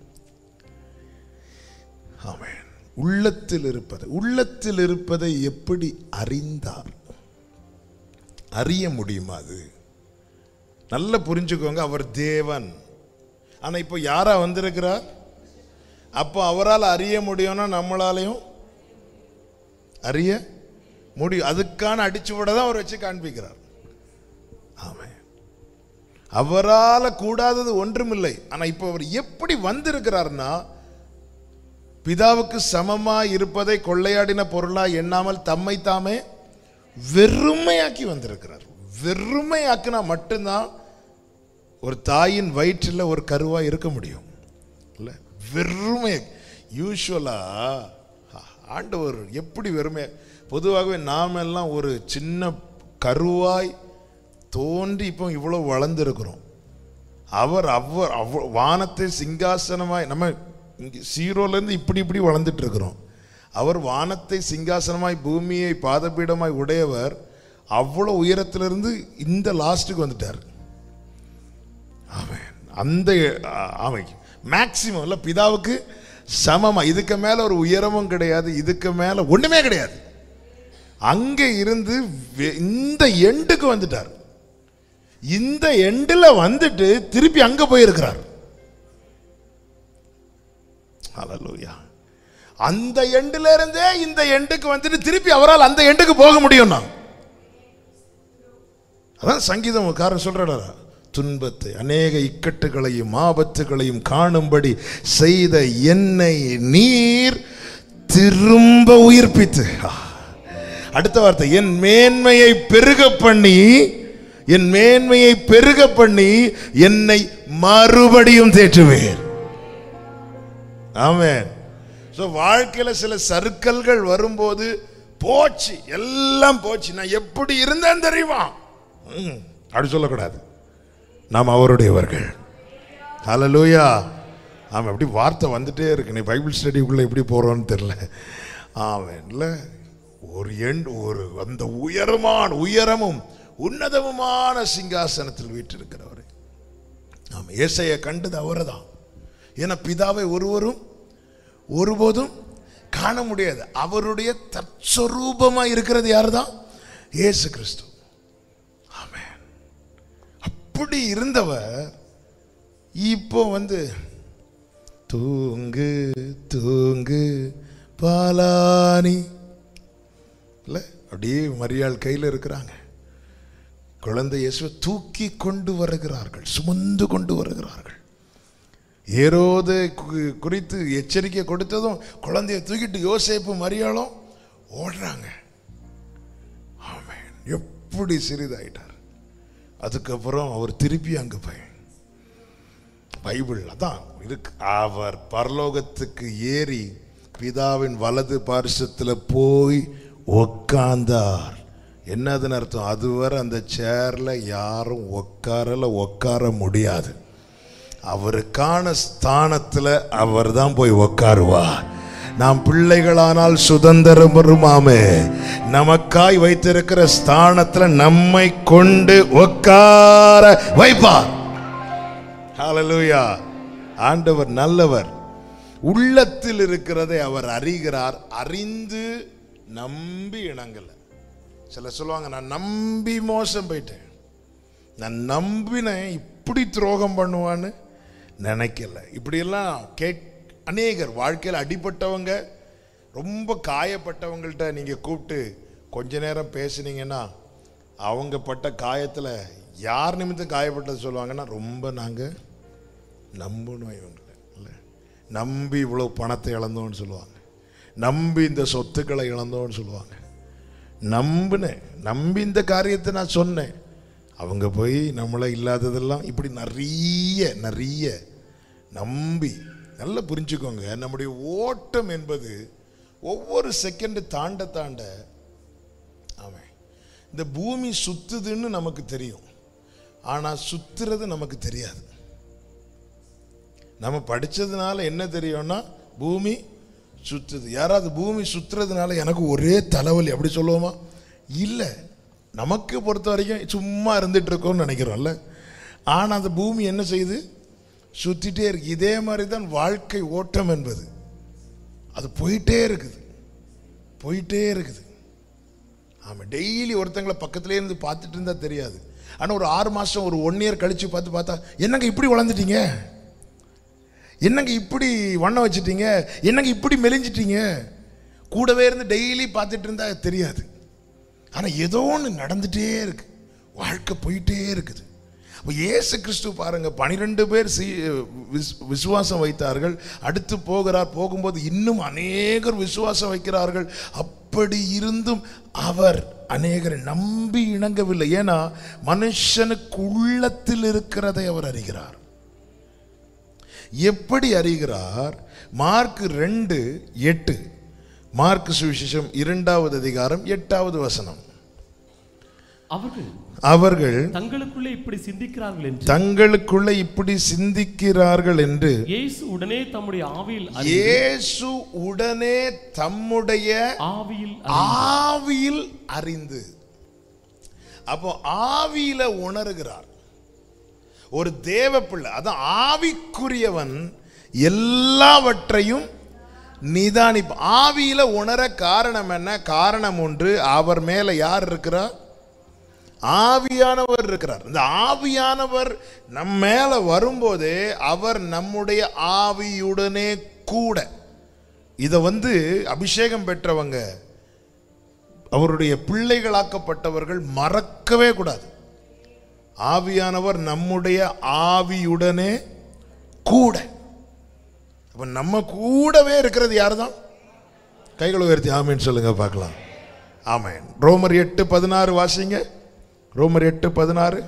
ஆமென். உள்ளத்தில் இருப்பது, உள்ளத்தில் இருப்பதை எப்படி அறிந்தார்? அறிய முடியுமா? அது நல்ல புரிஞ்சுக்கோங்க. அவர் தேவன். ஆனா இப்போ யாரா வந்திருக்கிறார்? அப்போ அவரால் அறிய முடியும்னா நம்மளாலையும் அறிய முடியும். அதுக்கான அடிச்சுவடை தான் அவர் வச்சு காண்பிக்கிறார். ஆமென். அவரால் கூடாதது ஒன்றுமில்லை. ஆனா இப்போ அவர் எப்படி வந்திருக்கிறார்னா, பிதாவுக்கு சமமாய் இருப்பதை கொள்ளையாடின பொருளாய் எண்ணாமல் தம்மை தாமே வெறுமையாக்கி வந்திருக்கிறார். வெறுமையாக்கினா மட்டும்தான் ஒரு தாயின் வயிற்றில் ஒரு கருவா இருக்க முடியும். இல்லை, வெறுமை. யூஸ்வலா ஆண்டவர் எப்படி வெறுமை? பொதுவாகவே நாம் எல்லாம் ஒரு சின்ன கருவாய் தோன்றி இப்போ இவ்வளோ வளர்ந்துருக்கிறோம். அவர் அவர் அவ் வானத்தை சிங்காசனமாய், நம்ம இங்கே சீரோலேருந்து இப்படி இப்படி வளர்ந்துட்டு இருக்கிறோம். அவர் வானத்தை சிங்காசனமாய் பூமியை பாதபீடமாய் உடையவர். அவ்வளோ உயரத்திலிருந்து இந்த லாஸ்ட்டுக்கு வந்துட்டார். ஆமென். அந்த ஆமை மேக்சிமம் இல்லை, பிதாவுக்கு சமமா. இதுக்கு மேல ஒரு உயரமும் கிடையாது, இதுக்கு மேல ஒண்ணுமே கிடையாது. அங்கே இருந்து இந்த எண்டுக்கு வந்துட்டார். இந்த எண்டுல வந்துட்டு திருப்பி அங்க போயிருக்கிறார். ஹல்லேலூயா. அந்த எண்டுல இருந்தே இந்த எண்டுக்கு வந்துட்டு திருப்பி அவரால் அந்த எண்டுக்கு போக முடியும். நான் அதான் சங்கீதம் காரன் சொல்றாரா, துன்பத்தை அநேக இக்கட்டுகளையும் ஆபத்துகளையும் காணும்படி செய்த என்னை நீர் திரும்ப உயிர்ப்பித்து. அடுத்த வார்த்தை, என் மேன்மையை பெருக பண்ணி, என் மேன்மையை பெருக பண்ணி என்னை மறுபடியும் தேற்றுவேன். ஆமென். சோ வாழ்க்கையில சில சர்க்கல்கள் வரும்போது போச்சு, எல்லாம் போச்சு, நான் எப்படி இருந்தேன் தெரியுமா அப்படி சொல்லக்கூடாது. நாம் அவருடையவர்கள். ஹல்லேலூயா. ஆமாம். அப்படி வார்த்தை வந்துட்டே இருக்கு. நீ பைபிள் ஸ்டடிக்குள்ளே எப்படி போகிறோன்னு தெரியல. ஆமாம். இல்லை, ஒரு எண் ஒரு அந்த உயரமான உயரமும் உன்னதமுமான சிங்காசனத்தில் வீற்றிருக்கிறவர். ஆமாம். ஏசாயா கண்டது அவரை தான். ஏன்னா பிதாவை ஒருவரும் ஒருபோதும் காண முடியாது. அவருடைய தற்சரூபமாக இருக்கிறது யார் தான்? இயேசு கிறிஸ்து. ஆமென். அப்படி இருந்தவர் இப்போ வந்து தூங்கு தூங்கு பாலானி இல்லை, அப்படியே மரியாள் கையில் இருக்கிறாங்க. குழந்தை இயேசுவை தூக்கி கொண்டு வருகிறார்கள், சுமந்து கொண்டு வருகிறார்கள். ஏரோது குறித்து எச்சரிக்கை கொடுத்ததும் குழந்தையை தூக்கிட்டு யோசேப்பு மரியாளும் ஓடுறாங்க. ஆமென். எப்படி சிறிதாயிட்டார். அதுக்கப்புறம் அவர் திருப்பி அங்கே போய் பைபிள் அதான் இருக்கு. அவர் பரலோகத்துக்கு ஏறி பிதாவின் வலது பார்சத்தில் போய் உட்கார்ந்தார். என்னதுன்னு அர்த்தம்? அதுவரை அந்த சேர்ல யாரும் உட்காரல, உட்கார முடியாது. அவருக்கான ஸ்தானத்தில் அவர் தான் போய் உட்காருவார். நாம் பிள்ளைகளானால் சுதந்திரம் வருமாமே, நமக்காய் வைத்திருக்கிற ஸ்தானத்தில் நம்மை கொண்டு உட்கார வைப்பார். ஹல்லேலூயா. ஆண்டவர் நல்லவர். உள்ளத்தில் இருக்கிறதை அவர் அறிகிறார். அறிந்து நம்பி இணங்கல. சில சொல்லுவாங்க, நான் நம்பி மோசம் போயிட்டேன், நான் நம்பினேன், இப்படி துரோகம் பண்ணுவான்னு நினைக்கல. இப்படியெல்லாம் கேட் அநேகர் வாழ்க்கையில் அடிபட்டவங்க, ரொம்ப காயப்பட்டவங்கள்ட்ட நீங்கள் கூப்பிட்டு கொஞ்ச நேரம் பேசுனீங்கன்னா அவங்க பட்ட காயத்தில் யார் நிமித்தம் காயப்பட்டது சொல்லுவாங்கன்னா, ரொம்ப நாங்கள் நம்பணும் இவங்களை, இல்லை நம்பி இவ்வளோ பணத்தை இழந்தோன்னு சொல்லுவாங்க, நம்பி இந்த சொத்துக்களை இழந்தோன்னு சொல்லுவாங்க. நம்பினேன், நம்பி இந்த காரியத்தை நான் சொன்னேன், அவங்க போய் நம்மளை இல்லாததெல்லாம் இப்படி நிறைய நிறைய நம்பி. நல்லா புரிஞ்சுக்கோங்க, நம்முடைய ஓட்டம் என்பது ஒவ்வொரு செகண்ட் தாண்ட தாண்ட ஆமாம் இந்த பூமி சுத்துதுன்னு நமக்கு தெரியும், ஆனால் சுத்துறது நமக்கு தெரியாது. நம்ம படித்ததுனால என்ன தெரியும்னா பூமி சுத்துது. யாராவது பூமி சுத்துறதுனால எனக்கு ஒரே தலைவலி அப்படி சொல்லுவோமா? இல்லை. நமக்கு பொறுத்த வரைக்கும் சும்மா இருந்துட்டு இருக்கோம்னு நினைக்கிறோம்ல, ஆனால் அந்த பூமி என்ன செய்யுது? சுத்திட்டே இருக்கு. இதே மாதிரி தான் வாழ்க்கை ஓட்டம் என்பது, அது போயிட்டே இருக்குது, போயிட்டே இருக்குது. ஆமாம், டெய்லி ஒருத்தங்களை பக்கத்துலேயே இருந்து பார்த்துட்டு இருந்தா தெரியாது, ஆனால் ஒரு ஆறு மாதம் ஒரு ஒன் இயர் கழித்து பார்த்து பார்த்தா, என்னங்க இப்படி வளர்ந்துட்டீங்க, என்னங்க இப்படி வண்ணம் வச்சுட்டீங்க, என்னங்க இப்படி மெலிஞ்சிட்டீங்க, கூடவே இருந்து டெய்லி பார்த்துட்டு இருந்தா தெரியாது. ஆனால் ஏதோ ஒன்று நடந்துகிட்டே இருக்கு, வாழ்க்கை போயிட்டே இருக்குது. அப்போ இயேசு கிறிஸ்து பாருங்க, பனிரெண்டு பேர் விசுவாசம் வைத்தார்கள், அடுத்து போகிறார், போகும்போது இன்னும் அநேகர் விசுவாசம் வைக்கிறார்கள். அப்படி இருந்தும் அவர் அநேகரை நம்பி இணங்கவில்லை. ஏன்னா மனுஷனுக்கு உள்ளத்தில் இருக்கிறதை அவர் அறிகிறார். எப்படி அறிகிறார்? மார்க் ரெண்டு எட்டு, மார்க் சுவிசேஷம் இரண்டாவது அதிகாரம் எட்டாவது வசனம். அவர்கள் அவர்கள் தங்களுக்குள்ளே இப்படி சிந்திக்கிறார்கள் என்று தங்களுக்குள்ளே இப்படி சிந்திக்கிறார்கள் என்று இயேசு உடனே தம்முடைய ஆவியில் இயேசு உடனே தம்முடைய ஆவியில் ஆவியில் அறிந்து. அப்போ ஆவியில உணர்கிறார். ஒரு தேவ பிள்ளை, அதான் ஆவிக்குரியவன் எல்லாவற்றையும் நிதானிப்பு. ஆவியில உணர காரணம் என்ன? காரணம் ஒன்று, அவர் மேல யார் இருக்கிறார்? ஆவியானவர் இருக்கிறார். இந்த ஆவியானவர் நம்ம மேல வரும்போதே அவர் நம்முடைய ஆவியுடனே கூட. இதை வந்து அபிஷேகம் பெற்றவங்க, அவருடைய பிள்ளைகளாக்கப்பட்டவர்கள் மறக்கவே கூடாது. ஆவியானவர் நம்முடைய ஆவியுடனே கூட. அப்ப நம்ம கூடவே இருக்கிறது யாரு தான்? கைகளை உயர்த்தி ஆமேன் சொல்லுங்க பார்க்கலாம். ஆமேன். ரோமர் எட்டு பதினாறு வாசிங்க. ரோமர் எட்டு பதினாறு.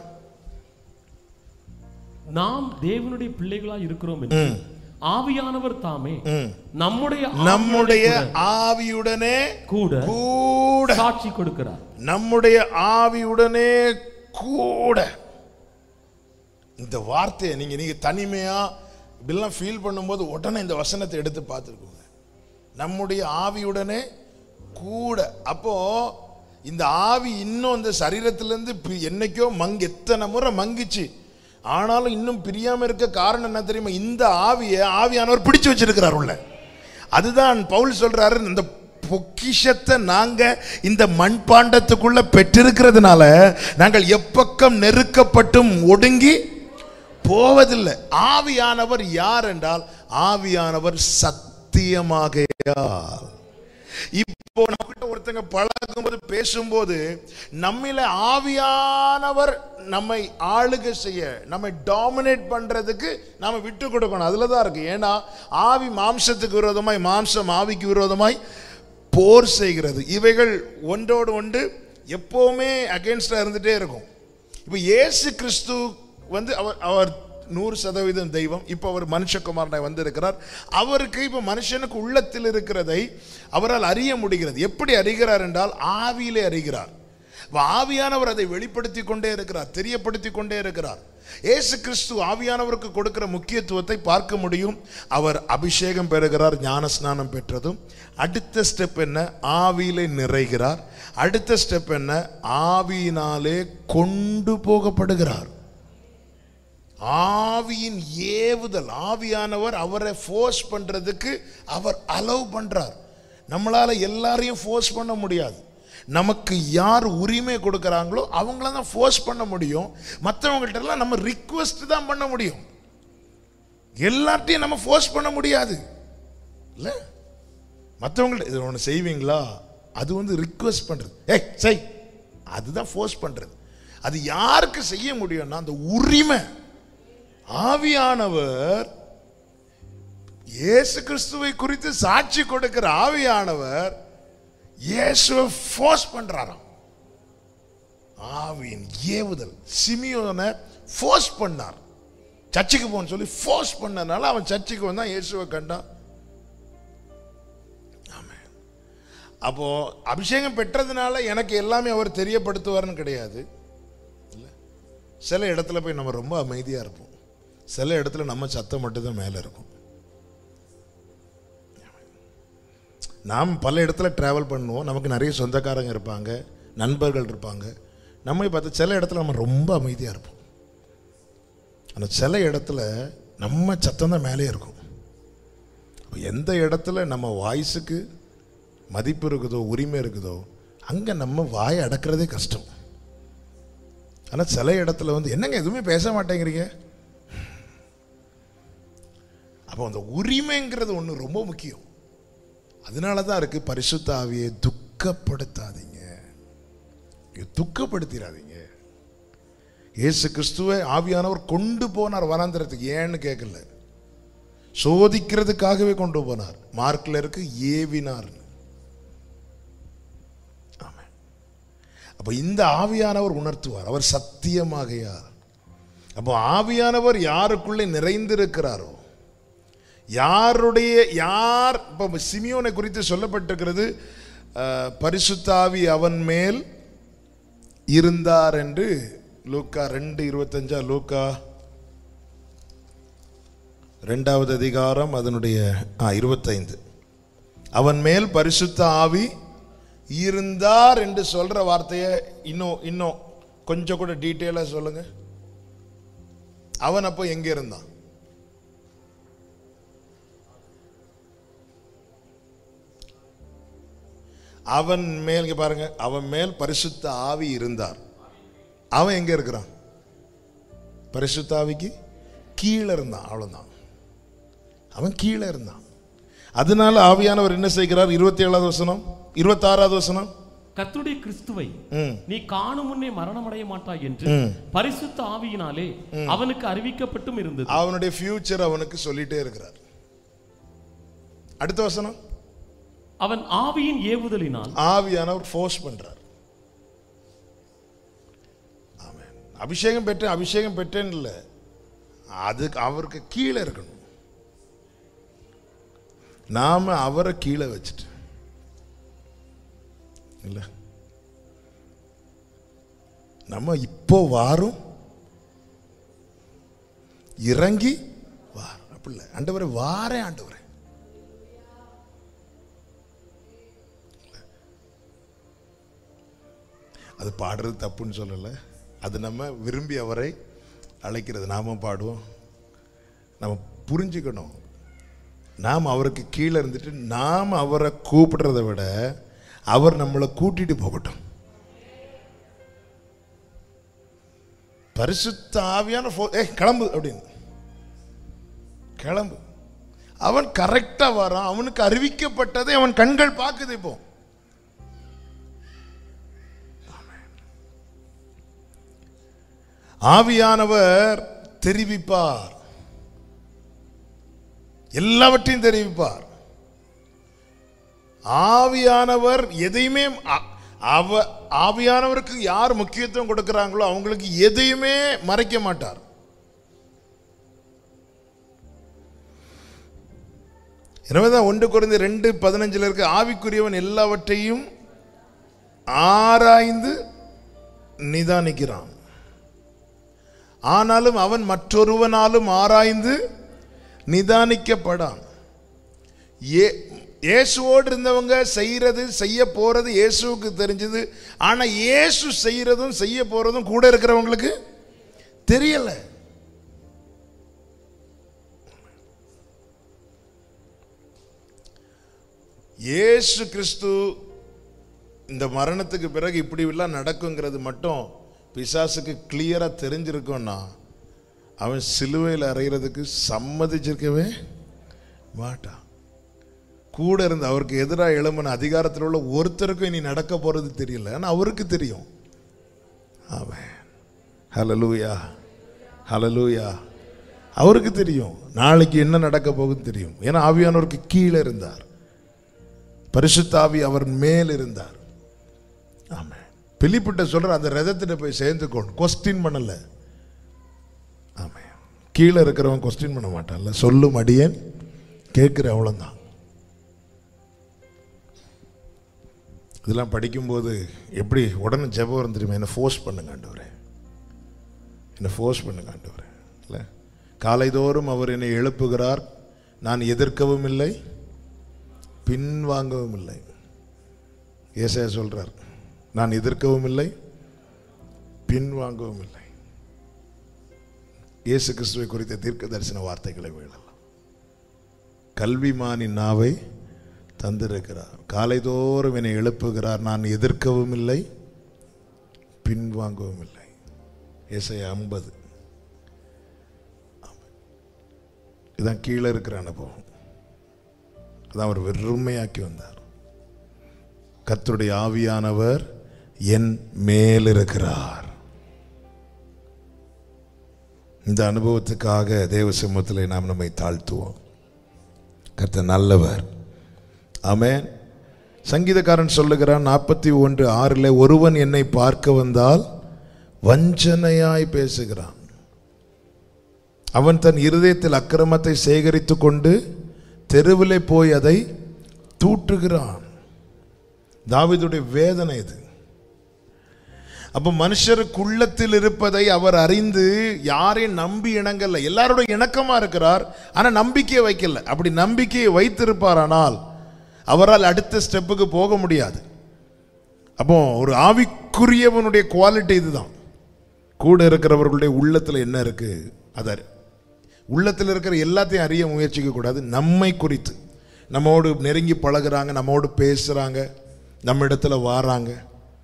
நாம் தேவனுடைய பிள்ளைகளாய் இருக்கிறோம் என்று ஆவியானவர் தாமே நம்முடைய நம்முடைய ஆவியுடனே கூட கூட சாட்சி கொடுக்கிறார். நம்முடைய ஆவியுடனே கூட. இந்த வார்த்தையை நீங்க நீங்க தனிமையா இப்படிலாம் ஃபீல் பண்ணும்போது உடனே இந்த வசனத்தை எடுத்து பார்த்துருக்கோங்க. நம்முடைய ஆவியுடனே கூட. அப்போ இந்த ஆவி இன்னும் இந்த சரீரத்திலிருந்து என்னைக்கோ மங்கு, எத்தனை முறை மங்கிச்சு, ஆனாலும் இன்னும் பிரியாம இருக்க காரணம் என்ன தெரியுமா? இந்த ஆவியை ஆவியானவர் பிடிச்சு வச்சிருக்கிறார் உள்ள. அதுதான் பவுல் சொல்றாரு, இந்த பொக்கிஷத்தை நாங்க இந்த மண்பாண்டத்துக்குள்ள பெற்றிருக்கிறதுனால நாங்கள் எப்பக்கம் நெருக்கப்பட்டும் ஒடுங்கி போவதில்லை. ஆவியானவர் யார் என்றால் ஆவியானவர் சத்தியமாகையால். இப்போ நம்ம ஒருத்தங்க பழகும்போது பேசும்போது நம்மில ஆவியானவர் நம்மை ஆளுகை செய்ய, நம்மை டாமினேட் பண்றதுக்கு நாம விட்டு கொடுக்கணும். அதுலதான் இருக்கு. ஏன்னா ஆவி மாம்சத்துக்கு விரோதமாய், மாம்சம் ஆவிக்கு விரோதமாய் போர் செய்கிறது. இவைகள் ஒன்றோடு ஒன்று எப்பவுமே அகேன்ஸ்டா இருந்துட்டே இருக்கும். இப்போ இயேசு கிறிஸ்து வந்து அவர் அவர் நூறு சதவீதம் தெய்வம். இப்போ அவர் மனுஷகுமாரனாய் வந்திருக்கிறார். அவருக்கு இப்போ மனுஷனுக்கு உள்ளத்தில் இருக்கிறதை அவரால் அறிய முடிகிறது. எப்படி அறிகிறார் என்றால் ஆவியிலே அறிகிறார். ஆவியானவர் அதை வெளிப்படுத்தி கொண்டே இருக்கிறார், தெரியப்படுத்தி கொண்டே இருக்கிறார். இயேசு கிறிஸ்து ஆவியானவருக்கு கொடுக்கிற முக்கியத்துவத்தை பார்க்க முடியும். அவர் அபிஷேகம் பெறுகிறார், ஞான ஸ்நானம் பெற்றதும். அடுத்த ஸ்டெப் என்ன? ஆவியிலே நிறைகிறார். அடுத்த ஸ்டெப் என்ன? ஆவியினாலே கொண்டு போகப்படுகிறார். ஆவியின் ஏவுதல், ஆவியானவர் அவரை ஃபோர்ஸ் பண்றதுக்கு அவர் அலோவ் பண்றார். நம்மளால எல்லாரையும் ஃபோர்ஸ் பண்ண முடியாது. நமக்கு யார் உரிமை கொடுக்குறாங்களோ அவங்கள தான் ஃபோர்ஸ் பண்ண முடியும். மற்றவங்கள்ட்ட எல்லாம் நம்ம ரிக்வெஸ்ட் தான் பண்ண முடியும். எல்லார்ட்டையும் நம்ம ஃபோர்ஸ் பண்ண முடியாது இல்லை. மற்றவங்கள்ட்ட இது ஒன்று செய்வீங்களா, அது வந்து ரிக்வெஸ்ட் பண்றது. ஏய் செய், அதுதான் ஃபோர்ஸ் பண்றது. அது யாருக்கு செய்ய முடியும்னா அந்த உரிமை. ஆவியானவர், இயேசு கிறிஸ்துவை குறித்து சாட்சி கொடுக்கிற ஆவியானவர் இயேசுவை ஃபோர்ஸ் பண்றாராம். ஆவியின் ஏவுதல். சிமியோனை ஃபோர்ஸ் பண்ணார், சர்ச்சுக்கு போன்னு சொல்லி ஃபோர்ஸ் பண்ணனால அவன் சர்ச்சுக்கு வந்தான், இயேசுவை கண்டான். ஆமென். அப்போ அபிஷேகம் பெற்றதுனால எனக்கு எல்லாமே அவர் தெரியப்படுத்துவார்னு கிடையாது. இல்லை, சில இடத்துல போய் நம்ம ரொம்ப அமைதியாக இருப்போம், சில இடத்துல நம்ம சத்தம் மட்டும்தான் மேலே இருக்கும். நாம் பல இடத்துல ட்ராவல் பண்ணுவோம், நமக்கு நிறைய சொந்தக்காரங்க இருப்பாங்க, நண்பர்கள் இருப்பாங்க. நம்ம பார்த்து சில இடத்துல நம்ம ரொம்ப அமைதியாக இருப்போம். ஆனால் சில இடத்துல நம்ம சத்தம் தான் மேலே இருக்கும். எந்த இடத்துல நம்ம வாய்ஸுக்கு மதிப்பு இருக்குதோ, உரிமை இருக்குதோ, அங்கே நம்ம வாயை அடக்கிறதே கஷ்டம். ஆனால் சில இடத்துல வந்து என்னங்க எதுவுமே பேச மாட்டேங்கிறீங்க. அப்போ அந்த உரிமைங்கிறது ஒன்று ரொம்ப முக்கியம். அதனால தான் இருக்கு, பரிசுத்த ஆவியை துக்கப்படுத்தாதீங்க, துக்கப்படுத்திடாதீங்க. இயேசு கிறிஸ்துவை ஆவியானவர் கொண்டு போனார் வனாந்திரத்துக்கு. ஏன்னு கேட்கல, சோதிக்கிறதுக்காகவே கொண்டு போனார். மார்க்ல இருக்கு ஏவினார். ஆமென். அப்ப இந்த ஆவியானவர் உணர்த்துவார், அவர் சத்தியமாகையார். அப்போ ஆவியானவர் யாருக்குள்ளே நிறைந்திருக்கிறாரோ, யாருடைய யார் இப்போ சிமியோனை குறித்து சொல்லப்பட்டிருக்கிறது, பரிசுத்த ஆவி அவன் மேல் இருந்தார் என்று. லூக்கா ரெண்டு இருபத்தஞ்சா, லூக்கா ரெண்டாவது அதிகாரம் அதனுடைய இருபத்தைந்து. அவன் மேல் பரிசுத்த ஆவி இருந்தார் என்று சொல்ற வார்த்தையை இன்னும் இன்னும் கொஞ்சம் கூட டீட்டெயிலா சொல்லுங்க. அவன் அப்போ எங்க இருந்தான்? அவன் மேல் பாருங்க, அவன் மேல் பரிசுத்த ஆவி இருந்தார். அவன் எங்க இருக்கிறான்? பரிசுத்த ஆவிக்கு கீழே இருந்தான். அவ்வளவுதான், அவன் கீழே இருந்தான். அதனால ஆவியானவர் என்ன செய்கிறார்? இருபத்தி ஏழாவது வசனம், இருபத்தி ஆறாவது வசனம், கர்த்தருடைய கிறிஸ்துவை நீ காணும் முன்னே மரணம் அடைய மாட்டாய் என்று பரிசுத்த ஆவியினாலே அவனுக்கு அறிவிக்கப்பட்டும் இருந்தது. அவனுடைய ஃபியூச்சர் அவனுக்கு சொல்லிட்டே இருக்கிறார். அடுத்த வசனம், அவன் ஆவியின் ஏவுதலினால், ஆவியானவர் ஃபோர்ஸ் பண்றார். ஆமென். அபிஷேகம் பெற்றேன் அபிஷேகம் பெற்றேன் இல்லை, அதுக்கு அவருக்கு கீழே இருக்கணும். நாம அவரை கீழே வச்சுட்டு இல்லை, நம்ம இப்போ வாரும் இறங்கி வார் அப்படி இல்லை. ஆண்டவரே வாரே, ஆண்டவரே அது பாடுறது தப்புன்னு சொல்லலை, அது நம்ம விரும்பி அவரை அழைக்கிறது. நாம பாடுவோம், நம்ம புரிஞ்சுக்கணும். நாம் அவருக்கு கீழே இருந்துட்டு நாம் அவரை கூப்பிடுறதை விட அவர் நம்மளை கூட்டிட்டு போகட்டும். பரிசுத்த ஆவியான ஏ கிளம்பு அப்படின்னு கிளம்பு. அவன் கரெக்டா வரான், அவனுக்கு அறிவிக்கப்பட்டதை அவன் கண்கள் பார்க்குது. இப்போ ஆவியானவர் தெரிவிப்பார், எல்லாவற்றையும் தெரிவிப்பார். ஆவியானவர் எதையுமே, அவ ஆவியானவருக்கு யார் முக்கியத்துவம் கொடுக்கிறாங்களோ அவங்களுக்கு எதையுமே மறைக்க மாட்டார். எனவேதான் ஒன்று கொரிந்தியர் ரெண்டு பதினஞ்சுல இருக்க ஆவிக்குரியவன் எல்லாவற்றையும் ஆராய்ந்து நிதானிக்கிறான், ஆனாலும் அவன் மற்றொருவனாலும் ஆராய்ந்து நிதானிக்கப்படான். இயேசுவோடு இருந்தவங்க செய்யறது செய்ய போறது இயேசுவுக்கு தெரிஞ்சது, ஆனா இயேசு செய்யறதும் செய்ய போறதும் கூட இருக்கிறவங்களுக்கு தெரியல. இயேசு கிறிஸ்து இந்த மரணத்துக்கு பிறகு இப்படி எல்லாம் நடக்குங்கிறது மட்டும் பிசாசுக்கு கிளியரா தெரிஞ்சிருக்கும்னா அவன் சிலுவையில் அறைகிறதுக்கு சம்மதிச்சிருக்கவே மாட்டான். கூட இருந்து அவருக்கு எதிராக எழும்பின அதிகாரத்தில் உள்ள ஒருத்தருக்கும் இனி நடக்க போறது தெரியல, ஆனால் அவருக்கு தெரியும். ஆமென், ஹல்லேலூயா, ஹல்லேலூயா. அவருக்கு தெரியும் நாளைக்கு என்ன நடக்க போகுதுன்னு தெரியும். ஏன்னா ஆவியானவருக்கு கீழே இருந்தார், பரிசுத்த ஆவி அவர் மேல் இருந்தார். ஆமென். பிலிப்பிட்ட சொல்ற அந்த ரதத்திட்ட போய் சேர்ந்துக்கோணும், கொஸ்டின் பண்ணல. ஆமென். கீழே இருக்கிறவன் கொஸ்டின் பண்ண மாட்டான்ல, சொல்லும் அடியேன் கேட்கிற அவ்வளவுதான். இதெல்லாம் படிக்கும்போது எப்படி உடனே ஜெபம் வரும் தெரியுமா? என்னை ஃபோர்ஸ் பண்ணுங்க ஆண்டவரே, என்னை ஃபோர்ஸ் பண்ணுங்க ஆண்டவரே. இல்லை, காலைதோறும் அவர் என்னை எழுப்புகிறார், நான் எதிர்க்கவும் இல்லை பின்வாங்கவும் இல்லை. ஏசாயா சொல்றார், நான் எதிர்க்கவும் இல்லை பின்வாங்கவும் இல்லை. இயேசு கிறிஸ்துவை குறித்த தீர்க்க தரிசன வார்த்தைகளை வேளலாம். கல்விமானின் நாவை தந்திருக்கிறார், காலைதோறும் என்னை எழுப்புகிறார், நான் எதிர்க்கவும் இல்லை பின்வாங்கவும் இல்லை. ஏசாயா ஐம்பது. இதான் கீழே இருக்கிற அனுபவம். அதான் அவர் வெறுமையாக்கி வந்தார். கர்த்தருடைய ஆவியானவர் என் மேல் இருக்கிறார். இந்த அனுபவத்துக்காக தேவ சமூகத்திலே நாம் நம்மை தாழ்த்துவோம். கர்த்தர் நல்லவர். ஆமென். சங்கீதக்காரன் சொல்லுகிறான் நாற்பத்தி ஒன்று ஆறில், ஒருவன் என்னை பார்க்க வந்தால் வஞ்சனையாய் பேசுகிறான், அவன் தன் இருதயத்தில் அக்கிரமத்தை சேகரித்து கொண்டு தெருவிலே போய் அதை தூற்றுகிறான். தாவீதுடைய வேதனை இது. அப்ப மனுஷருக்குள்ளத்தில் இருப்பதை அவர் அறிந்து யாரையும் நம்பி இணங்கல்ல. எல்லாரோட இணக்கமா இருக்கிறார், ஆனா நம்பிக்கையை வைக்கல. அப்படி நம்பிக்கையை வைத்திருப்பாரானால் அவரால் அடுத்த ஸ்டெப்புக்கு போக முடியாது. அப்போ ஒரு ஆவிக்குரியவனுடைய குவாலிட்டி இதுதான். கூட இருக்கிறவர்களுடைய உள்ளத்தில் என்ன இருக்கு, அதை உள்ளத்தில் இருக்கிற எல்லாத்தையும் அறிய முயற்சிக்க கூடாது. நம்மை குறித்து, நம்மோடு நெருங்கி பழகுறாங்க, நம்மோடு பேசுறாங்க, நம்ம இடத்துல வாராங்க.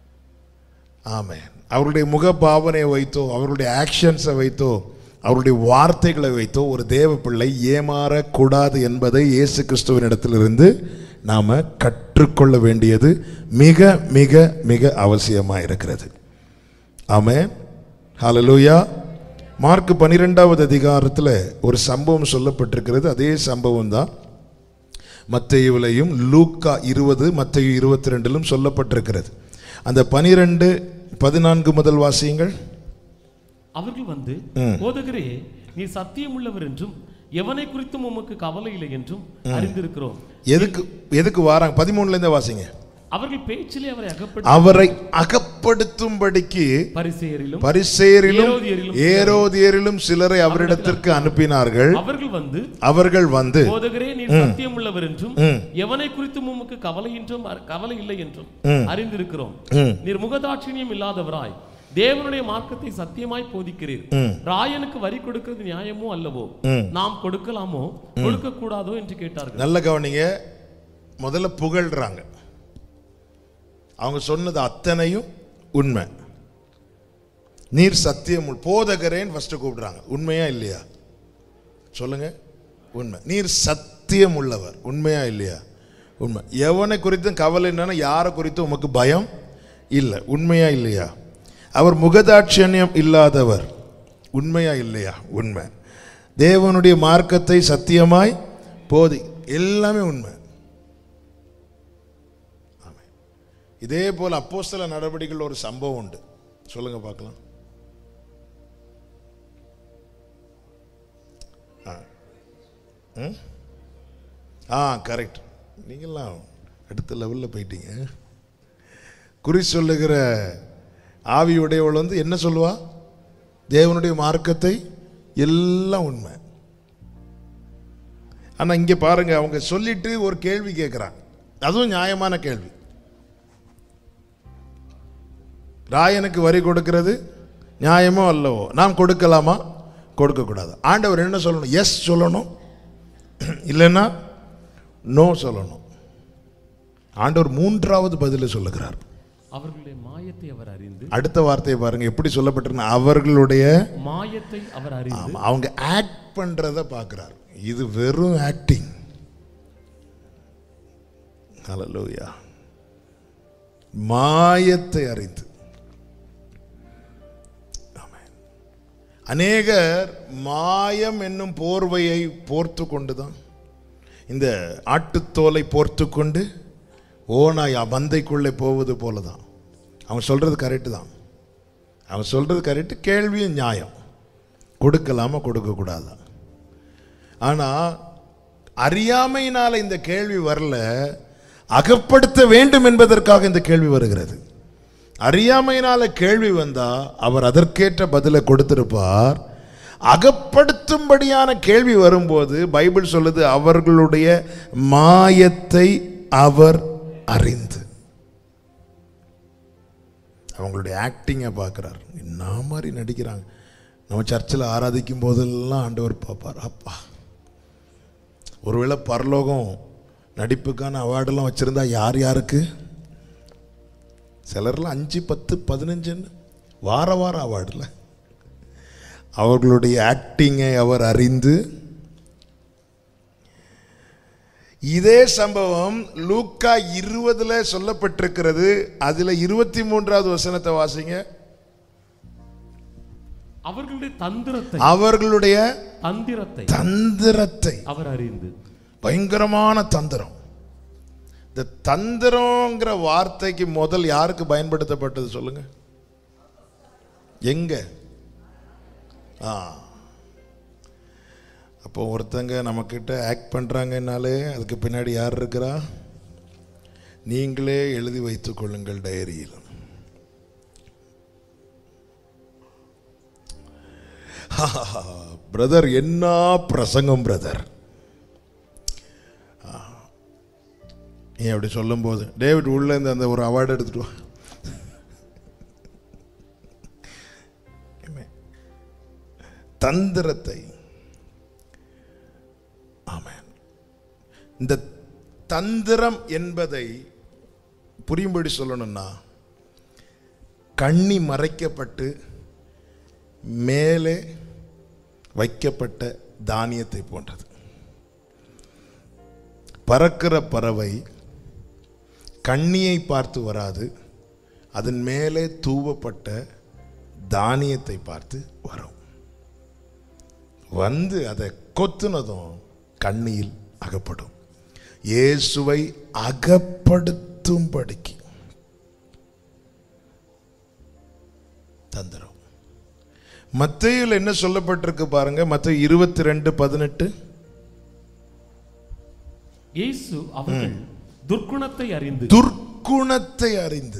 ஆமென். அவருடைய முக பாவனையை வைத்தோ, அவருடைய ஆக்ஷன்ஸை வைத்தோ, அவருடைய வார்த்தைகளை வைத்தோ ஒரு தேவ பிள்ளை ஏமாறக்கூடாது என்பதை இயேசு கிறிஸ்துவின் இடத்திலிருந்து நாம கற்றுக்கொள்ள வேண்டியது மிக மிக மிக அவசியமாக இருக்கிறது. ஆமென், ஹல்லேலூயா. மார்க் பனிரெண்டாவது அதிகாரத்தில் ஒரு சம்பவம் சொல்லப்பட்டிருக்கிறது. அதே சம்பவம் தான் மத்தேயுவிலையும் லூக்கா இருபது மத்தேயு இருபத்தி ரெண்டிலும் சொல்லப்பட்டிருக்கிறது. அந்த பனிரெண்டு பதினான்கு முதல் வாசியுங்கள். அவர்கள் வந்து, போதகரே, நீ சத்தியம் உள்ளவர் என்றும் எவனை குறித்தும் உமக்கு கவலை இல்லை என்றும் அறிந்திருக்கிறோம். எதுக்கு எதுக்கு வாராங்க? பதிமூணுல இருந்து வாசிங்க. அவர்கள் பேச்சிலே அவரை அகப்படுத்த அவரை அகப்படுத்தும்படிக்கு பரிசேயரிலும் பரிசேயரிலும் ஏரோதியரிலும் சிலரை அவரிடத்திற்கு அனுப்பினார்கள். அவர்கள் வந்து அவர்கள் வந்து போதகரே, நீர் சத்தியம் உள்ளவர் என்றும் எவனை குறித்தும் உமக்கு கவலை என்றும் கவலை இல்லை என்றும் அறிந்திருக்கிறோம். நீர் முகதாட்சிணியம் இல்லாதவராய் தேவனுடைய மார்க்கத்தை சத்தியமாய் போதிக்கிறீர். ராயனுக்கு வரி கொடுக்கிறது நியாயமோ அல்லவோ? நாம் கொடுக்கலாமோ கொடுக்க கூடாதோ என்று கேட்டார்கள். நல்ல கவனிங்க. முதல்ல புகழ்றாங்க. அவங்க சொன்னது அத்தனையும் உண்மை. நீர் சத்தியம் போதகரேன்னு ஃபர்ஸ்ட் கூப்பிடுறாங்க. உண்மையா இல்லையா சொல்லுங்க? உண்மை. நீர் சத்தியம் உள்ளவர். உண்மையா இல்லையா? உண்மை. எவனை குறித்தும் கவலை என்னன்னா யாரை குறித்தும் உமக்கு பயம் இல்லை. உண்மையா இல்லையா? அவர் முகதாட்சண்யம் இல்லாதவர். உண்மையா இல்லையா? உண்மை. தேவனுடைய மார்க்கத்தை சத்தியமாய் போதி, எல்லாமே உண்மை. இதே போல அப்போஸ்தல நடவடிக்கைகள் ஒரு சம்பவம் உண்டு. சொல்லுங்க பார்க்கலாம். ஆ கரெக்ட், நீங்களாம் அடுத்த லெவலில் போயிட்டீங்க. குறி சொல்லுகிற ஆவியுடையவள் வந்து என்ன சொல்லுவா? தேவனுடைய மார்க்கத்தை எல்லாம் உண்மை. ஆனால் இங்கே பாருங்க, அவங்க சொல்லிட்டு ஒரு கேள்வி கேட்குறாங்க, அதுவும் நியாயமான கேள்வி. ராயனுக்கு வரி கொடுக்கிறது நியாயமோ அல்லவோ? நாம் கொடுக்கலாமா கொடுக்கக்கூடாது? ஆண்டவர் என்ன சொல்லணும்? எஸ் சொல்லணும், இல்லைன்னா நோ சொல்லணும். ஆண்டவர் மூன்றாவது பதிலை சொல்லுகிறார். அவர்களுடைய மாயத்தை அவர் அறிந்து. அடுத்த வார்த்தையை பாருங்க எப்படி சொல்லப்பட்டிருக்கு. அவர்களுடைய மாயத்தை அவர் அறிந்து. அவங்க ஆக்ட் பண்றத பார்க்கிறார். இது வெறும் ஆக்டிங். ஹல்லேலூயா. மாயத்தை அறிந்து. அநேகர் மாயம் என்னும் போர்வையை போர்த்து கொண்டுதான், இந்த ஆட்டுத்தோலை போர்த்து கொண்டு ஓனாய் மந்தைக்குள்ளே போவது போல தான். அவன் சொல்றது கரெக்டு தான், அவன் சொல்றது கரெக்டு, கேள்வியும் நியாயம். கொடுக்கலாமா கொடுக்கக்கூடாதா? ஆனால் அறியாமையினால் இந்த கேள்வி வரல, அகப்படுத்த வேண்டும் என்பதற்காக இந்த கேள்வி வருகிறது. அறியாமையினால கேள்வி வந்தா அவர் அதற்கேற்ற பதிலை கொடுத்திருப்பார். அகப்படுத்தும்படியான கேள்வி வரும்போது பைபிள் சொல்லுது, அவர்களுடைய மாயத்தை அவர் அறிந்து. அவங்களுடைய ஆக்டிங்கை பார்க்குறார். என்ன மாதிரி நடிக்கிறாங்க. நம்ம சர்ச்சில் ஆராதிக்கும் போதெல்லாம் ஆண்டவர் பார்ப்பார். அப்பா, ஒருவேளை பரலோகம் நடிப்புக்கான அவார்டெல்லாம் வச்சுருந்தா யார் யாருக்கு? சிலர்லாம் அஞ்சு பத்து பதினஞ்சுன்னு வார வாரம் அவார்டில். அவர்களுடைய ஆக்டிங்கை அவர் அறிந்து. இதே சம்பவம் லூக்கா இருபதுல சொல்லப்பட்டிருக்கிறது. அதுல இருபத்தி மூன்றாவது வசனத்தை வாசிங்க. அவர்களுடைய தந்திரத்தை அவர்களுடைய தந்திரத்தை தந்திரத்தை அவர் அறிந்து. பயங்கரமான தந்திரம். இந்த தந்திரங்கிற வார்த்தைக்கு முதல் யாருக்கு பயன்படுத்தப்பட்டது சொல்லுங்க? எங்க? ஆ அப்போ ஒருத்தங்க நம்மக்கிட்ட ஆக்ட் பண்ணுறாங்கன்னாலே அதுக்கு பின்னாடி யார் இருக்கிறா? நீங்களே எழுதி வைத்துக் கொள்ளுங்கள் டைரியில். பிரதர் என்ன பிரசங்கம் பிரதர். நீ அப்படி சொல்லும் போது டேவிட் உள்ள இருந்து அந்த ஒரு அவார்டு எடுத்துட்டு வா. தந்திரத்தை. ஆமென். இந்த தந்திரம் என்பதை புரியும்படி சொல்லணும்னா, கண்ணி மறைக்கப்பட்டு மேலே வைக்கப்பட்ட தானியத்தை போன்றது. பறக்கிற பறவை கண்ணியை பார்த்து வராது, அதன் மேலே தூவப்பட்ட தானியத்தை பார்த்து வரும். வந்து அதை கொத்துனதும் கண்ணியில் அகப்படும். இயேசுவை அகப்படுத்தும்படிக்கு தந்திரம். மத்தேயுல என்ன சொல்லப்பட்டிருக்கு பாருங்க. மத்தேயு இருபத்தி ரெண்டு பதினெட்டு. இயேசு அவர்கள் துர்க்குணத்தை அறிந்து. துர்க்குணத்தை அறிந்து.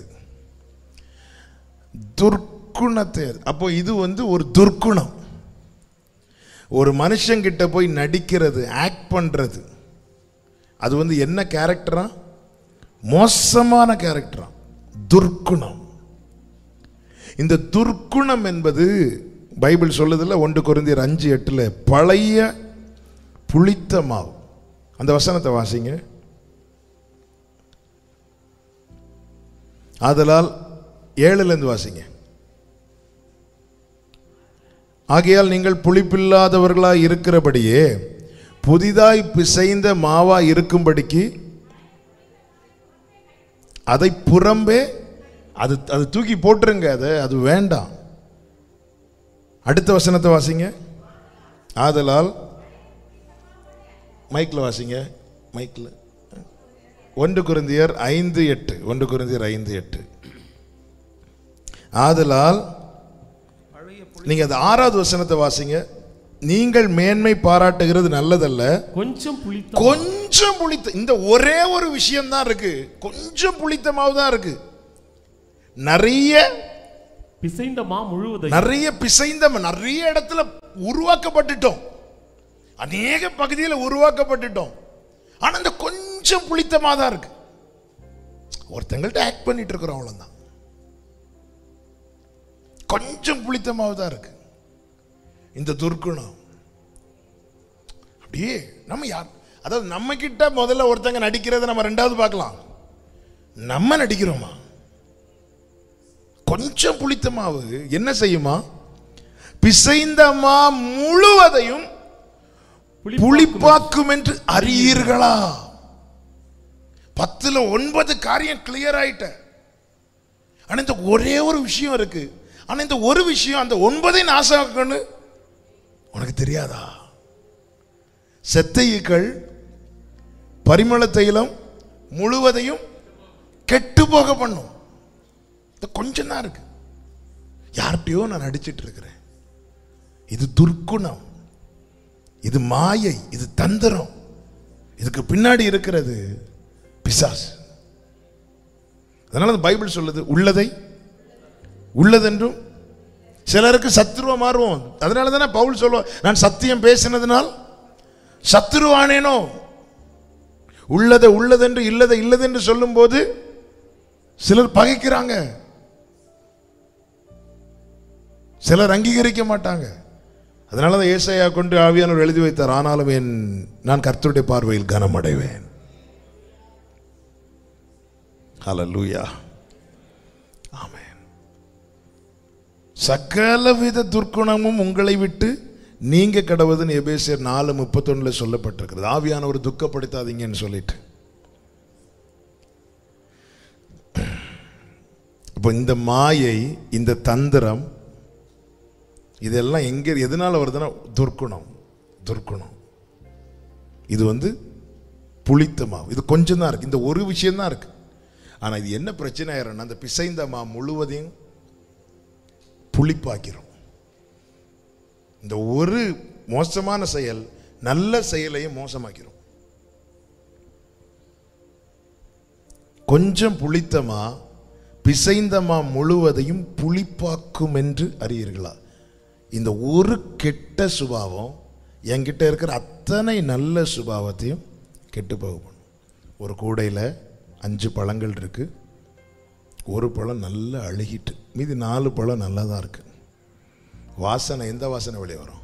துர்க்குணத்தை. அப்போ இது வந்து ஒரு துர்க்குணம். ஒரு மனுஷங்கிட்ட போய் நடிக்கிறது, ஆக்ட் பண்றது, அது வந்து என்ன கேரக்டரா? மோசமான கேரக்டரா, துர்க்குணம். இந்த துர்க்குணம் என்பது பைபிள் சொல்லுதில்ல, ஒன்று கொரிந்தியர் அஞ்சு எட்டுல பழைய புளித்த மாவு. அந்த வசனத்தை வாசிங்க. ஆதலால் ஏழுல இருந்து வாசிங்க. ஆகையால் நீங்கள் புளிப்பில்லாதவர்களாய் இருக்கிறபடியே புதிதாய் பிசைந்த மாவா இருக்கும்படிக்கு அதை புறம்பே அது அது தூக்கி போட்டுருங்க. அது அது வேண்டாம். அடுத்த வசனத்தை வாசிங்க. ஆதலால் மைக்கில் வாசிங்க. மைக்கில் ஒன்று கொரிந்தியர் ஐந்து எட்டு. ஒன்று கொரிந்தியர் ஐந்து எட்டு. ஆதலால் நீங்க அந்த ஆறாவது வசனத்தை வாசிங்க. நீங்கள் மேன்மை பாராட்டுகிறது நல்லதல்ல, கொஞ்சம் புளித்த கொஞ்சம் கொஞ்சம் புளித்த, இந்த ஒரே ஒரு விஷயம் தான் இருக்கு, கொஞ்சம் புளித்த மாவு தான் இருக்கு. நிறைய பிசைந்த மா முழுவதும் நிறைய பிசைந்த நிறைய இடத்துல உருவாக்கப்பட்டுட்டோம், அநேக பகுதியில் உருவாக்கப்பட்டுட்டோம். ஆனா இந்த கொஞ்சம் புளித்தமா தான் இருக்கு. ஒருத்தங்கள்ட்ட ஆக்ட் பண்ணிட்டு இருக்கிறோம், அவ்வளவுதான். கொஞ்சம் புளித்தமாவு தான் இருக்கு இந்த துர்க்குணம். அப்படியே நம்ம யார், அதாவது நம்ம கிட்ட முதல்ல ஒருத்தங்க நடிக்கிறத நம்ம ரெண்டாவது பார்க்கலாம். நம்ம நடிக்கிறோமா? கொஞ்சம் புளித்த மாவு என்ன செய்யுமா? பிசைந்த மா முழுவதையும் புளிப்பாக்கும் என்று அறியீர்களா? பத்துல ஒன்பது காரியம் கிளியர் ஆயிட்ட. ஆனா இந்த ஒரே ஒரு விஷயம் இருக்கு. ஆனா இந்த ஒரு விஷயம் அந்த ஒன்பதை நாசமாக்கன்னு உனக்கு தெரியாதா? செத்தையுக்கள் பரிமள தைலம் முழுவதையும் கெட்டு போக பண்ணும். கொஞ்சம் தான் இருக்கு. யார்கிட்டயோ நான் நடிச்சிட்டு இருக்கிறேன். இது துர்க்குணம், இது மாயை, இது தந்திரம். இதுக்கு பின்னாடி இருக்கிறது பிசாசு. அதனால பைபிள் சொல்லுது, உள்ளதை உள்ளதென்றும். சிலருக்கு சத்துருவா மாறுவோம். அதனால தானே பவுல் சொல்லுவார், நான் சத்தியம் பேசினதுனால் சத்துருவானேனோ. உள்ளதை உள்ளதென்று இல்லதை இல்லதென்று சொல்லும் போது சிலர் பகைக்கிறாங்க, சிலர் அங்கீகரிக்க மாட்டாங்க. அதனாலதான் ஏசாயா கொண்டு ஆவியானவர் எழுதி வைத்தார், ஆனாலும் என் நான் கர்த்தருடைய பார்வையில் கனமடைவேன். ஹல்லேலூயா, ஆமென். சகலவித துர்க்குணமும் உங்களை விட்டு நீங்க கடவுதுன்னு எபேசியர் நாலு முப்பத்தொன்னுல சொல்லப்பட்டிருக்கிறது. ஆவியானவர் துக்கப்படுத்தாதீங்கன்னு சொல்லிட்டு. இப்போ இந்த மாயை, இந்த தந்திரம், இதெல்லாம் எங்க எதனால வருதுன்னா துர்க்குணம். துர்க்குணம் இது வந்து புளித்த மாவு. இது கொஞ்சம் தான் இருக்கு, இந்த ஒரு விஷயம் தான் இருக்கு. ஆனா இது என்ன பிரச்சனை ஆயிரும், அந்த பிசைந்த மா முழுவதையும் புளிப்பாக்கிறோம். இந்த ஒரு மோசமான செயல் நல்ல செயலையும் மோசமாக்கிறோம். கொஞ்சம் புளித்தமா பிசைந்தமா முழுவதையும் புளிப்பாக்கும் என்று அறியீர்களா? இந்த ஒரு கெட்ட சுபாவம் என்கிட்ட இருக்கிற அத்தனை நல்ல சுபாவத்தையும் கெட்டு போகும். ஒரு கூடையில் அஞ்சு பழங்கள் இருக்கு, ஒரு பழம் நல்லா அழுகிட்டு, மீதி நாலு பழம் நல்லா தான் இருக்கு. வாசனை எந்த வாசனை வெளியே வரும்?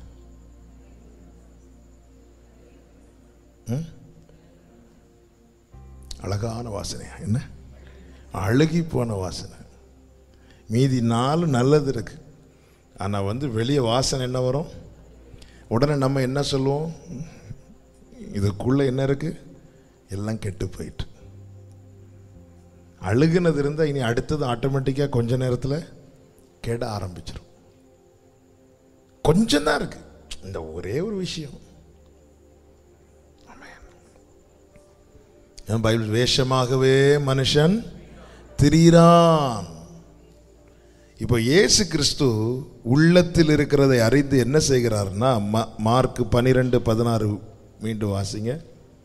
அழகான வாசனையா? என்ன அழுகி போன வாசனை. மீதி நாலு நல்லது இருக்கு, ஆனால் வந்து வெளியே வாசனை என்ன வரும்? உடனே நம்ம என்ன சொல்லுவோம்? இதுக்குள்ளே என்ன இருக்கு? எல்லாம் கெட்டு போயிட்டு. அழுகுனது இருந்தால் இனி அடுத்தது ஆட்டோமேட்டிக்காக கொஞ்ச நேரத்தில் கெட ஆரம்பிச்சிடும். கொஞ்சம் தான் இருக்கு இந்த ஒரே ஒரு விஷயம். பைபிள், வேஷமாகவே மனுஷன் திரிகிறான். இப்போ இயேசு கிறிஸ்து உள்ளத்தில் இருக்கிறதை அறிந்து என்ன செய்கிறார்னா, மார்க் பனிரெண்டு பதினாறு மீண்டும் வாசிங்க.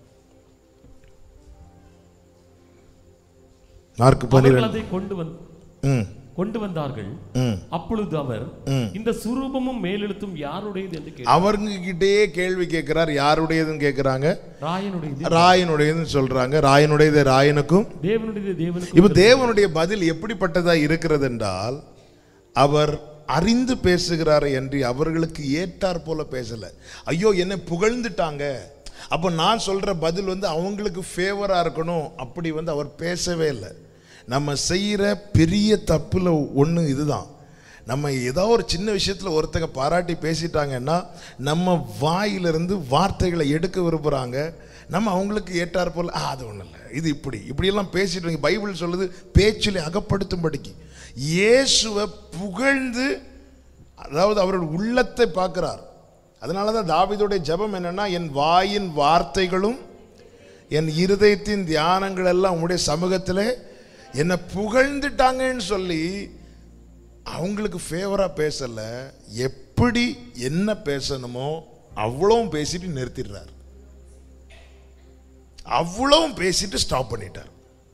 மார்க் பனிரெண்டு. கொண்டு வந்து கொண்டு வந்தார்கள். அப்பொழுது அவர், இந்த சுரூபமும் மேலெழுத்தும் யாருடையது என்று கேட்டார். அவங்க கிட்டே கேள்வி கேட்கிறார். யாருடையதுன்னு கேட்கிறாங்க? ராயனுடையது. ராயனுடையதுன்னு சொல்றாங்க. ராயனுடையது ராயனுக்கும் தேவனுடையது தேவனுக்கும். இப்ப தேவனுடைய பதில் எப்படிப்பட்டதா இருக்கிறது என்றால், அவர் அறிந்து பேசுகிறார் என்று அவர்களுக்கு ஏற்றார் போல பேசல. ஐயோ என்னை புகழ்ந்துட்டாங்க, அப்போ நான் சொல்ற பதில் வந்து அவங்களுக்கு ஃபேவரா இருக்கணும், அப்படி வந்து அவர் பேசவே இல்லை. நம்ம செய்கிற பெரிய தப்புல ஒன்று இதுதான். நம்ம ஏதோ ஒரு சின்ன விஷயத்தில் ஒருத்தங்க பாராட்டி பேசிட்டாங்கன்னா நம்ம வாயிலிருந்து வார்த்தைகளை எடுக்க விரும்புகிறாங்க. நம்ம அவங்களுக்கு ஏற்றார் போல் அது ஒன்றும் இல்லை, இது இப்படி இப்படியெல்லாம் பேசிட்டு. பைபிள் சொல்லுது, பேச்சில் அகப்படுத்தும்படிக்கு. இயேசுவை புகழ்ந்து, அதாவது அவருடைய உள்ளத்தை பார்க்கிறார். அதனால தான் தாவீதுடைய ஜெபம் என்னன்னா, என் வாயின் வார்த்தைகளும் என் இருதயத்தின் தியானங்கள் எல்லாம் உங்களுடைய சமூகத்தில் என்னை புகழ்ந்துட்டாங்கன்னு சொல்லி அவங்களுக்கு ஃபேவரா பேசல, எப்படி என்ன பேசணுமோ அவ்வளவும் பேசிட்டு நிறுத்திடுறார். அவ்வளவும் பேசிட்டு ஸ்டாப் பண்ணிட்டார்.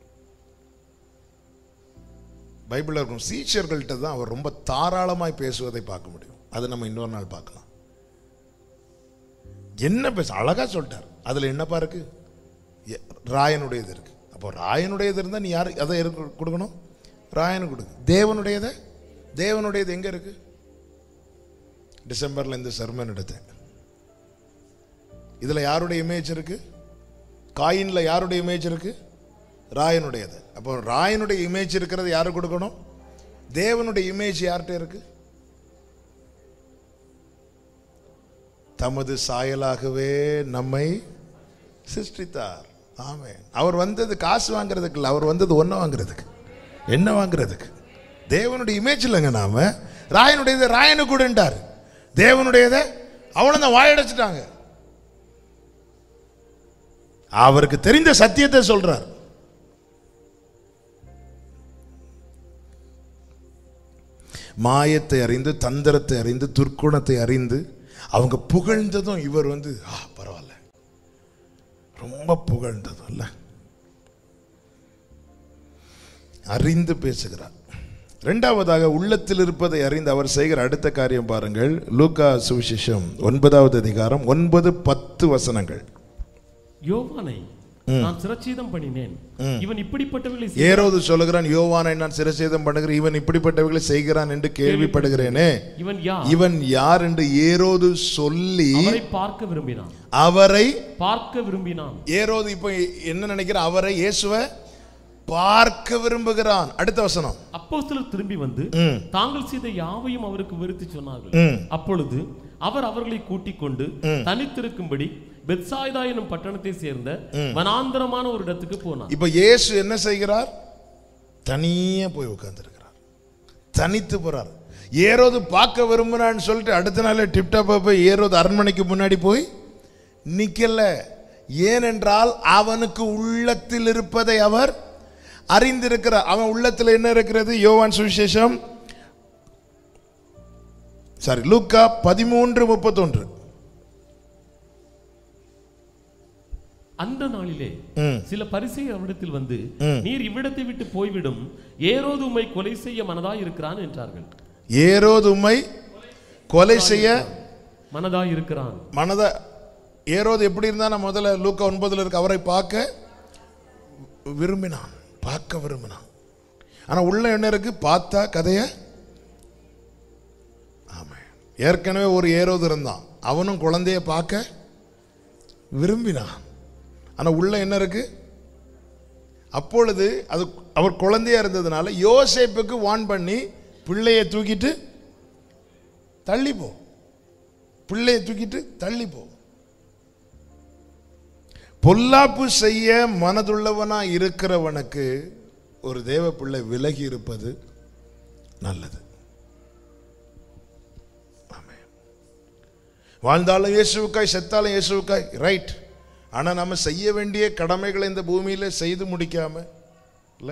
பைபிள்ல இருக்கும் சீஷர்கள்ட்ட தான் அவர் ரொம்ப தாராளமாய் பேசுவதை பார்க்க முடியும். அதை நம்ம இன்னொரு நாள் பார்க்கலாம். என்ன பேச அழகா சொல்லிட்டார். அதுல என்னப்பா இருக்கு? ராயனுடையது இருக்கு. அப்போ ராயனுடையது இருந்தா நீ யாரு அதை கொடுக்கணும்? ராயனு கொடுக்கு. தேவனுடையதை தேவனுடையது எங்க இருக்கு? டிசம்பர்ல இந்த சர்மன் எடுத்தேன். இதுல யாருடைய இமேஜ் இருக்கு? காயின்ல யாருடைய இமேஜ் இருக்கு? ராயனுடையது. அப்போ ராயனுடைய இமேஜ் இருக்கிறது யாரு கொடுக்கணும்? தேவனுடைய இமேஜ் யார்கிட்ட இருக்கு? தமது சாயலாகவே நம்மை சிருஷ்டித்தார். ஆமென். அவர் வந்தது காசு வாங்குறதுக்கு இல்லை, அவர் வந்தது ஒன்ன வாங்குறதுக்கு, என்ன வாங்குறதுக்கு. தேவனுடைய இமேஜ் இல்லைங்க. நாம ராயனுடையதை ராயனு கூடன்றார், தேவனுடையதை அவ்வளவுதான் வாயடைச்சிட்டாங்க. அவருக்கு தெரிந்த சத்தியத்தை சொல்றார். மாயத்தை அறிந்து, தந்திரத்தை அறிந்து, துர்க்குணத்தை அறிந்து அவங்க புகழ்ந்ததும் இவர் வந்து பரவாயில்ல, ரொம்ப புகழ்ந்ததும் இல்ல, அறிந்து பேசுகிறார். இரண்டாவதாக உள்ளத்தில் இருப்பதை அறிந்து அவர் செய்கிற அடுத்த காரியம் பாருங்கள். லூக்கா சுவிசேஷம் ஒன்பதாவது அதிகாரம் ஒன்பது பத்து வசனங்கள். யோவானை நான் சிரச்சேதம் பண்ணினேன், இவன் இப்படிப்பட்டவர்களை ஏரோது சொல்லுகிறான், யோவானை நான் சிரச்சேதம் பண்ணுகிறேன், இவன் இப்படிப்பட்டவர்களை செய்கிறான் என்று கேள்விப்படுகிறேனே, இவன் யார் இவன் யார் என்று ஏரோது சொல்லி அவரை பார்க்க விரும்பினான். அவரை பார்க்க விரும்பினான். ஏரோது இப்ப என்ன நினைக்கிறான்? அவரை இயேசுவை பார்க்க விரும்புகிறான். அடுத்த வசனம். அப்போஸ்தலர் திரும்பி வந்து தாங்கள் செய்த யாவையும் அவருக்கு விவரித்து சொன்னார்கள். அப்பொழுது அவர் அவர்களை கூட்டிக் கொண்டு தனித்திருக்கும்படி பெத்சாய்தா எனும் பட்டணத்தை சேர்ந்த வனாந்தரமான ஒரு இடத்துக்கு போனார். இப்ப இயேசு என்ன செய்கிறார்? தனியே போய் உட்கார்ந்திருக்கிறார், தனித்து போறார். ஏரோது பார்க்க விரும்பினான்னு சொல்லிட்டு அடுத்த நாள் டிப்டாப்பா போய் ஏரோது அரண்மனைக்கு முன்னாடி போய் நிக்கல. ஏனென்றால் அவனுக்கு உள்ளத்தில் இருப்பதை அவர் அறிந்திருக்கிறார். அவன் உள்ளத்தில் என்ன இருக்கிறது? யோவான் சுவிசேஷம் சாரி லூக்கா பதிமூன்று முப்பத்தொன்று. அந்த நாளிலே சில பரிசேயர் அவரிடத்தில் வந்து, நீர் இவ்விடத்தை விட்டு போய்விடும், ஏரோது உம்மை கொலை செய்ய மனதாய் இருக்கிறான் என்றார்கள். ஏரோது உம்மை கொலை செய்ய மனதாய் இருக்கிறான். மனதா ஏரோது எப்படி இருந்தா முதல்ல லூக்கா ஒன்பதுல இருக்கு, அவரை பார்க்க விரும்பினான், பார்க்க விரும்பினான். ஆனா உள்ள என்ன இருக்கு? பார்த்தா கதைய. ஆமா, ஏற்கனவே ஒரு ஏரோது இருந்தான், அவனும் குழந்தைய பார்க்க விரும்பினான். ஆனா உள்ள என்ன இருக்கு? அப்பொழுது அது அவர் குழந்தையா இருந்ததுனால யோசேப்புக்கு வான் பண்ணி, பிள்ளையை தூக்கிட்டு தள்ளி போ, பிள்ளையை தூக்கிட்டு தள்ளி போ. பொல்லாப்பு செய்ய மனதுள்ளவனா இருக்கிறவனுக்கு ஒரு தேவ பிள்ளை விலகி இருப்பது நல்லது. வாழ்ந்தாலும் இயேசுவுக்காய், செத்தாலும் இயேசுவுக்காய், ரைட். ஆனா நம்ம செய்ய வேண்டிய கடமைகளை இந்த பூமியில செய்து முடிக்காம இல்ல,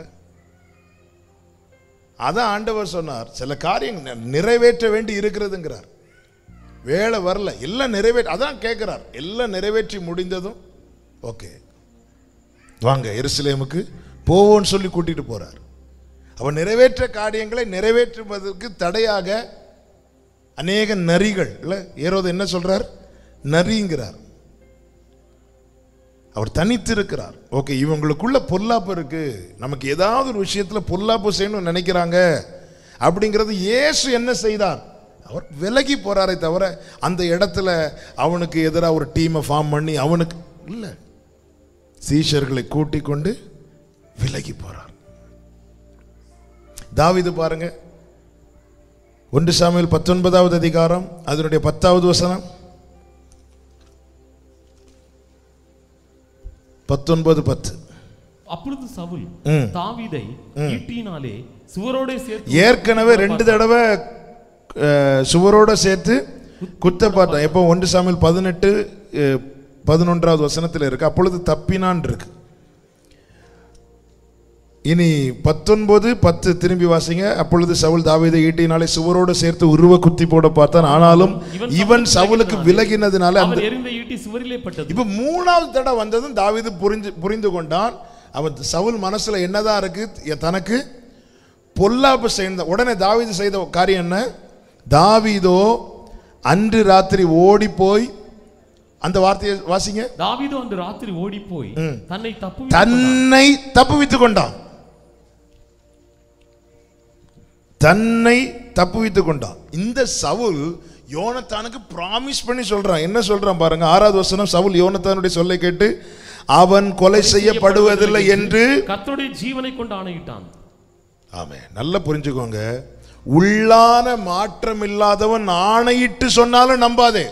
அதான் ஆண்டவர் சொன்னார், சில காரியங்கள் நிறைவேற்ற வேண்டி இருக்கிறதுங்கிறார். வேலை வரல, எல்லாம் நிறைவேற்ற, அதான் கேட்கிறார். எல்லாம் நிறைவேற்றி முடிந்ததும் ஓகே வாங்க எருசலேமுக்கு போவோன்னு சொல்லி கூட்டிட்டு போறார். அவன் நிறைவேற்ற காரியங்களை நிறைவேற்றுவதற்கு தடையாக அநேக நரிகள் இல்ல, ஏரோது என்ன சொல்றார்? நரிங்கிறார். அவர் தனித்து இருக்கிறார். ஓகே, இவங்களுக்குள்ள பொல்லாப்பு இருக்கு, நமக்கு ஏதாவது ஒரு விஷயத்துல பொல்லாப்பு செய்யணும்னு நினைக்கிறாங்க அப்படிங்கிறது. இயேசு என்ன செய்தார்? அவர் விலகி போறாரே தவிர அந்த இடத்துல அவனுக்கு எதிராக ஒரு டீமை ஃபார்ம் பண்ணி அவனுக்கு இல்ல, சீஷர்களை கூட்டிக் கொண்டு விலகி போறார். தாவீது பாருங்க, ஒன்று சாமுவேல் பத்தொன்பதாவது அதிகாரம் அதனுடைய பத்தாவது வசனம். பத்தொன்பது பத்து. அப்பொழுது சவுல் தாவீதை ஈட்டியினாலே சுவரோட சேர்த்து, ஏற்கனவே ரெண்டு தடவை சுவரோட சேர்த்து குத்த பார்த்தான். எப்போ? ஒன்று சாமுவேல் பதினெட்டு பதினொன்றாவது வசனத்தில் இருக்கு. அப்பொழுது தப்பினான் இருக்கு. இனி பத்தொன்பது பத்து திரும்பி வாசிங்க. அப்பொழுது சவுல் தாவீதை ஈட்டினாலே சுவரோடு சேர்த்து உருவ குத்தி போட பார்த்தான், ஆனாலும் இவன் சவுலுக்கு விலகினதுனால அந்த ஈட்டி சுவரிலே பட்டது. இப்ப மூணாவது தடவை வந்ததும் தாவீது புரிஞ்சு புரிந்து கொண்டான். அவன் சவுல் மனசுல என்னதான் இருக்கு, தனக்கு பொல்லாப்பு செய்த. உடனே தாவீது செய்த காரியம் என்ன? தாவீதோ அன்று ராத்திரி ஓடி போய், அந்த வார்த்தையை வாசிங்க. தாவீதோ அன்று ராத்திரி ஓடி போய் தன்னை தப்பு தன்னை தப்புவித்துக் கொண்டான். தன்னை தப்புவித்துக் கொண்டான். இந்த சவுல் யோனத்தானுக்கு பிராமிஸ் பண்ணி சொல்றான். என்ன சொல்றான் பாருங்க, ஆறாவது வசனம். சவுல் யோனத்தானுடைய சொல்லை கேட்டு அவன் கொலை செய்யப்படுவதில்லை என்று கர்த்தருடைய ஜீவனை கொண்டு ஆணையிட்டான். ஆமென். நல்லா புரிஞ்சுக்கோங்க, உள்ளான மாற்றம் இல்லாதவன் ஆணையிட்டு சொன்னாலும் நம்பாதே.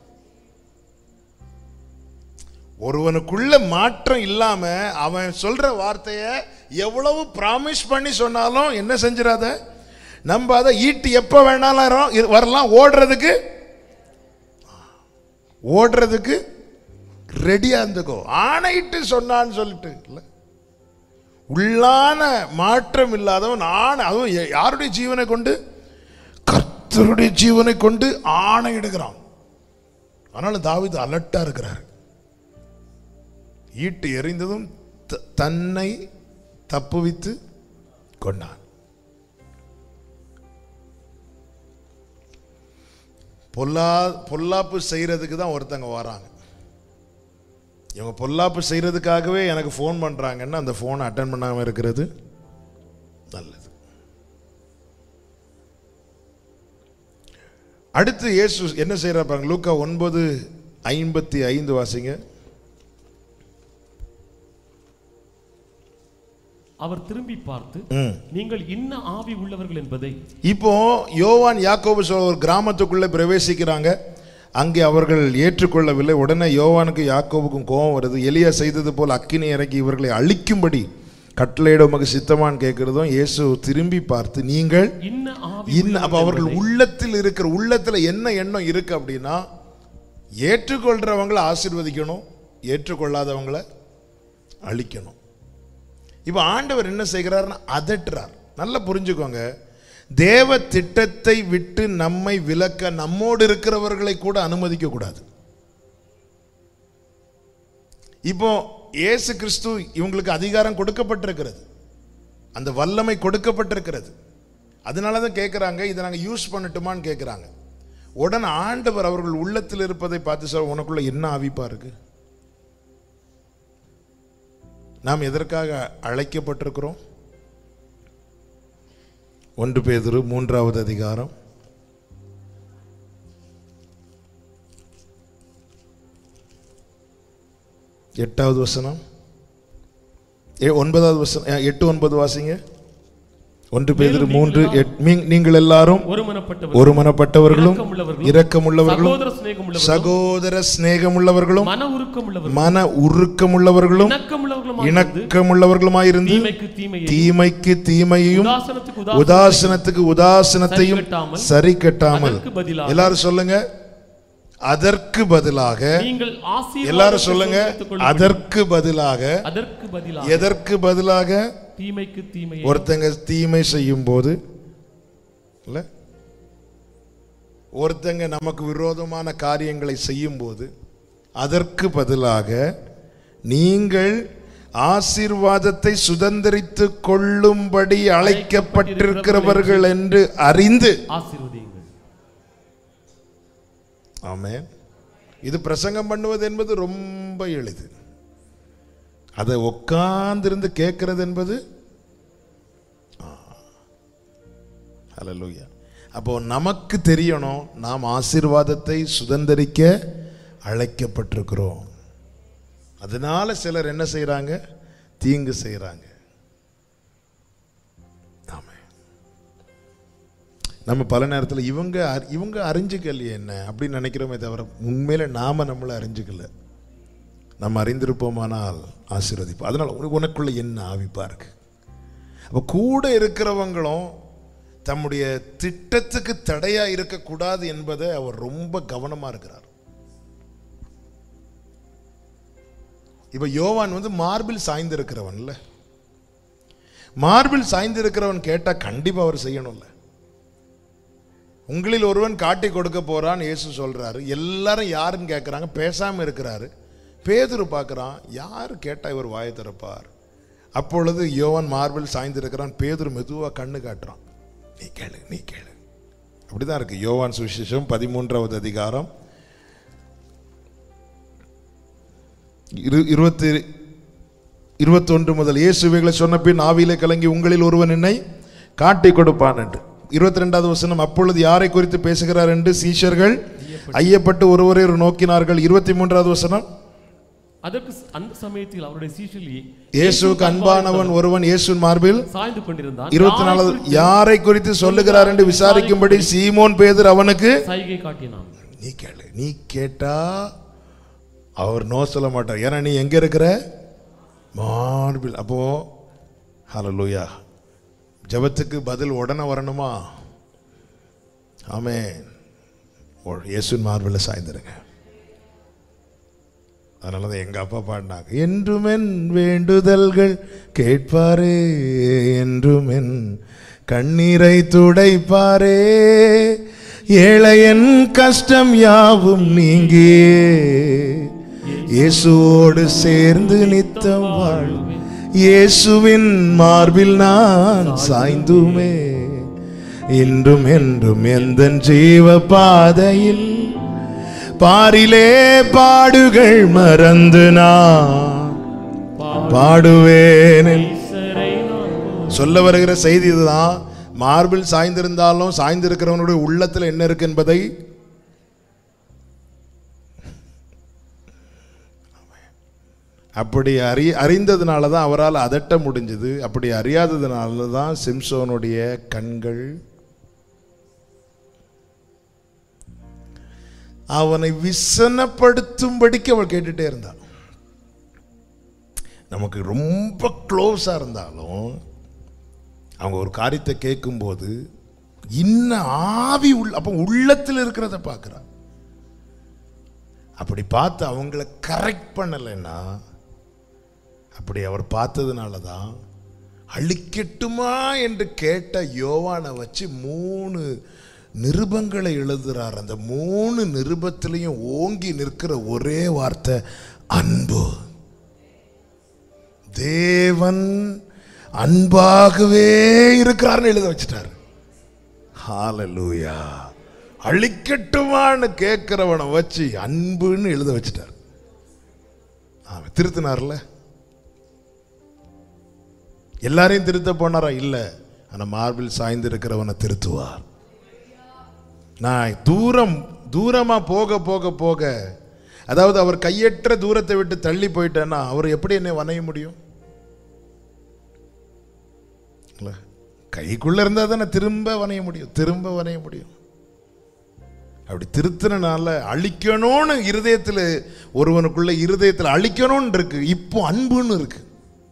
ஒருவனுக்குள்ள மாற்றம் இல்லாம அவன் சொல்ற வார்த்தைய எவ்வளவு பிராமிஸ் பண்ணி சொன்னாலும் என்ன செஞ்சிடாத, நம்பாத. ஈட்டு எப்ப வேணாலும் வரலாம், ஓடுறதுக்கு ஓடுறதுக்கு ரெடியா இருந்துக்கோ. ஆணையிட்டு சொன்னான்னு சொல்லிட்டு இல்ல, உள்ளான மாற்றம் இல்லாதவன் ஆணை, அதுவும் யாருடைய ஜீவனை கொண்டு? கர்த்தருடைய ஜீவனை கொண்டு ஆணையிடுகிறான். அதனால தாவீது அலர்ட்டா இருக்கிறார். ஈட்டு எறிந்ததும் தன்னை தப்புவித்து கொண்டான். பொல்லா பொல்லாப்பு செய்யறதுக்கு தான் ஒருத்தங்க வராங்க. இவங்க பொல்லாப்பு செய்யறதுக்காகவே எனக்கு ஃபோன் பண்றாங்கன்னா அந்த ஃபோனை அட்டன் பண்ணாம இருக்கிறது நல்லது. அடுத்து இயேசு என்ன செய்யறாங்க? லூக்கா ஒன்பது ஐம்பத்தி ஐந்து வாசிங்க. அவர் திரும்பி பார்த்து, நீங்கள் இன்ன ஆவி உள்ளவர்கள் என்பதை. இப்போ யோவான் யாக்கோபு ஒரு கிராமத்துக்குள்ள பிரவேசிக்கிறாங்க. அங்கே அவர்கள் ஏற்றுக்கொள்ளவில்லை. உடனே யோவானுக்கு யாக்கோபுக்கும் கோபம் வருது. எலியா செய்தது போல் அக்கினி இறக்கி இவர்களை அழிக்கும்படி கட்டளையிட உமக்கு சித்தமான்னு கேட்கிறதும் இயேசு திரும்பி பார்த்து, நீங்கள் இன்ன. அப்ப அவர்கள் உள்ளத்தில் இருக்கிற, உள்ளத்துல என்ன எண்ணம் இருக்கு அப்படின்னா, ஏற்றுக்கொள்றவங்களை ஆசீர்வதிக்கணும், ஏற்றுக்கொள்ளாதவங்களை அழிக்கணும். இப்ப ஆண்டவர் என்ன செய்கிறார்னா அதட்டுறார். நல்லா புரிஞ்சுக்கோங்க, தேவ திட்டத்தை விட்டு நம்மை விலக்க நம்மோடு இருக்கிறவர்களை கூட அனுமதிக்க கூடாது. இப்போ இயேசு கிறிஸ்து இவங்களுக்கு அதிகாரம் கொடுக்கப்பட்டிருக்கிறது, அந்த வல்லமை கொடுக்கப்பட்டிருக்கிறது. அதனாலதான் கேட்கிறாங்க, இதை நாங்க யூஸ் பண்ணட்டுமான்னு கேட்கிறாங்க. உடனே ஆண்டவர் அவர்கள் உள்ளத்தில் இருப்பதை பார்த்து சொல்ல, உனக்குள்ள என்ன ஆவிப்பா இருக்கு? நாம் எதற்காக அழைக்கப்பட்டிருக்கிறோம்? ஒன்று பேதுரு மூன்றாவது அதிகாரம் எட்டாவது வசனம், ஒன்பதாவது வசனம், எட்டு ஒன்பது வாசிங்க. ஒன்று பேதுரு மூன்று, நீங்கள் எல்லாரும் ஒருமனப்பட்டவர்களும் இரக்கமுள்ளவர்களும் சகோதர சிநேகமுள்ளவர்களும் மன உருக்கமுள்ளவர்களும் இணக்கமுள்ளவர்களுமாயிருந்து தீமைக்கு தீமையையும் உதாசனத்துக்கு உதாசனத்தையும் சரி கட்டாமல். எல்லாரும் சொல்லுங்க, அதற்கு பதிலாக. எல்லாரும் சொல்லுங்க, அதற்கு பதிலாக. எதற்கு பதிலாக? தீமைக்கு தீமை. ஒருத்தங்க தீமை செய்யும் போது இல்ல, ஒருத்தங்க நமக்கு விரோதமான காரியங்களை செய்யும் போது அதற்கு பதிலாக நீங்கள் ஆசீர்வாதத்தை சுதந்திரித்துக் கொள்ளும்படி அழைக்கப்பட்டிருக்கிறவர்கள் என்று அறிந்து ஆசீர்வதியுங்கள். ஆமென். இது பிரசங்கம் பண்ணுவது என்பது ரொம்ப எளிது. அதை உட்கார்ந்திருந்து கேட்கிறது என்பது ஹல்லேலூயா. அப்போ நமக்கு தெரியணும், நாம் ஆசீர்வாதத்தை சுதந்திரிக்க அழைக்கப்பட்டிருக்கிறோம். அதனால சிலர் என்ன செய்யறாங்க? தீங்கு செய்யறாங்க. நம்ம பல நேரத்தில் இவங்க இவங்க அறிஞ்சுக்கலையே என்ன அப்படின்னு நினைக்கிறோமே தவிர உண்மையில நாம நம்மளை அறிஞ்சுக்கல. நம்ம அறிந்திருப்போமானால் ஆசீர்வதிப்போம். அதனால உனக்குள்ள என்ன ஆவிப்பா இருக்கு. அப்போ கூட இருக்கிறவங்களும் தம்முடைய திட்டத்துக்கு தடையா இருக்கக்கூடாது என்பதை அவர் ரொம்ப கவனமா இருக்கிறார். இப்ப யோவான் வந்து மார்பில் சாய்ந்து இருக்கிறவன்ல, மார்பில் சாய்ந்து இருக்கிறவன் கேட்டா கண்டிப்பா அவர் செய்யணும்ல. உங்களில் ஒருவன் காட்டி கொடுக்க போறான் இயேசு சொல்றாரு. எல்லாரும் யாருன்னு கேட்கறாங்க, பேசாம இருக்கிறாரு. பேதுரு பார்க்கறான், யாரு கேட்டா இவர் வாயை திறப்பார். அப்பொழுது யோவான் மார்பில் சாய்ந்து இருக்கிறான். பேதுரு மெதுவா கண்ணு காட்டுறான், நீ கேளு நீ கேளு. அப்படிதான் இருக்கு. யோவான் சுவிசேஷம் பதிமூன்றாவது அதிகாரம் இருபத்தி இருபத்தி ஒன்று முதல். இயேசுவைகளை சொன்ன பின் ஆவியிலே கலங்கி உங்களில் ஒருவன் என்னை காட்டி கொடுப்பான் என்று. இருபத்தி ரெண்டாவது வசனம், அப்பொழுது யாரை குறித்து பேசுகிறார் என்று சீஷர்கள் ஐயப்பட்டு ஒருவரை நோக்கினார்கள். இருபத்தி மூன்றாவது வசனம், அதற்கு அந்த சமயத்தில் அவருடைய சீஷர்களே இயேசுவுக்கு அன்பானவன் ஒருவன் இயேசுவின் மார்பில் சாய்ந்து கொண்டிருந்தான். இருபத்தி நாலு, யாரை குறித்து சொல்லுகிறார் என்று விசாரிக்கும்படி சீமோன் பேதுரு அவனுக்கு சைகை காட்டினான். நீ கேளு, நீ கேட்டா அவர் நோ சொல்ல மாட்டார். ஏன்னா நீ எங்க இருக்கிற, மார்பில். அப்போ ஹல்லேலூயா, ஜெபத்துக்கு பதில் உடனே வரணுமா? ஆமென். இயேசுவின் மார்பில் சாய்ந்துருங்க. அதனால தான் எங்க அப்பா பாடினாங்க, என்றுமென் வேண்டுதல்கள் கேட்பாரே, என்றுமென் கண்ணீரை துடைப்பாரே, ஏழையன் கஷ்டம் யாவும் நீங்கியே இயேசுவோடு சேர்ந்து நித்தம் வாழ்வே, இயேசுவின் மார்பில் நான் சாய்ந்துமே, இன்றும் என்றும் எந்தன் ஜீவ பாதையில் பாரிலே பாடுகள் மறந்து நான் பாடுவேன். சொல்ல வருகிற செய்தி இதுதான். மார்பில் சாய்ந்திருந்தாலும் சாய்ந்திருக்கிறவனுடைய உள்ளத்தில் என்ன இருக்கு என்பதை அப்படி அறி அறிந்ததுனால தான் அவரால் அதட்ட முடிஞ்சது. அப்படி அறியாததுனால தான் சிம்சோனுடைய கண்கள் அவனை விசனப்படுத்தும்படிக்கு அவள் கேட்டுட்டே இருந்தான். நமக்கு ரொம்ப க்ளோஸா இருந்தாலும் அவங்க ஒரு காரியத்தை கேட்கும்போது இன்னும் ஆவி உள்ள, அப்ப உள்ளத்தில் இருக்கிறத பார்க்கிறான். அப்படி பார்த்து அவங்கள கரெக்ட் பண்ணலைன்னா, அப்படி அவர் பார்த்ததுனால தான் அழிக்கட்டுமா என்று கேட்ட யோவானை வச்சு மூணு நிருபங்களை எழுதுறார். அந்த மூணு நிருபத்திலையும் ஓங்கி நிற்கிற ஒரே வார்த்தை அன்பு. தேவன் அன்பாகவே இருக்கிறார்னு எழுத வச்சிட்டார். ஹல்லேலூயா. அழிக்கட்டுமான்னு கேட்கிறவனை வச்சு அன்புன்னு எழுத வச்சிட்டார். அவன் திருத்தினார்ல. எல்லாரையும் திருத்த போனாரா? இல்ல. ஆனா மார்பில் சாய்ந்து இருக்கிறவனை திருத்துவார். நான் தூரம் தூரமா போக போக போக, அதாவது அவர் கையற்ற தூரத்தை விட்டு தள்ளி போயிட்டேன்னா அவர் எப்படி என்னை வணைய முடியும்? கைக்குள்ள இருந்தா தானே திரும்ப வணைய முடியும், திரும்ப வணைய முடியும். அப்படி திருத்தினால அழிக்கணும்னு இருதயத்தில், ஒருவனுக்குள்ள இருதயத்தில் அழிக்கணும்னு இருக்கு, இப்போ அன்புன்னு இருக்கு.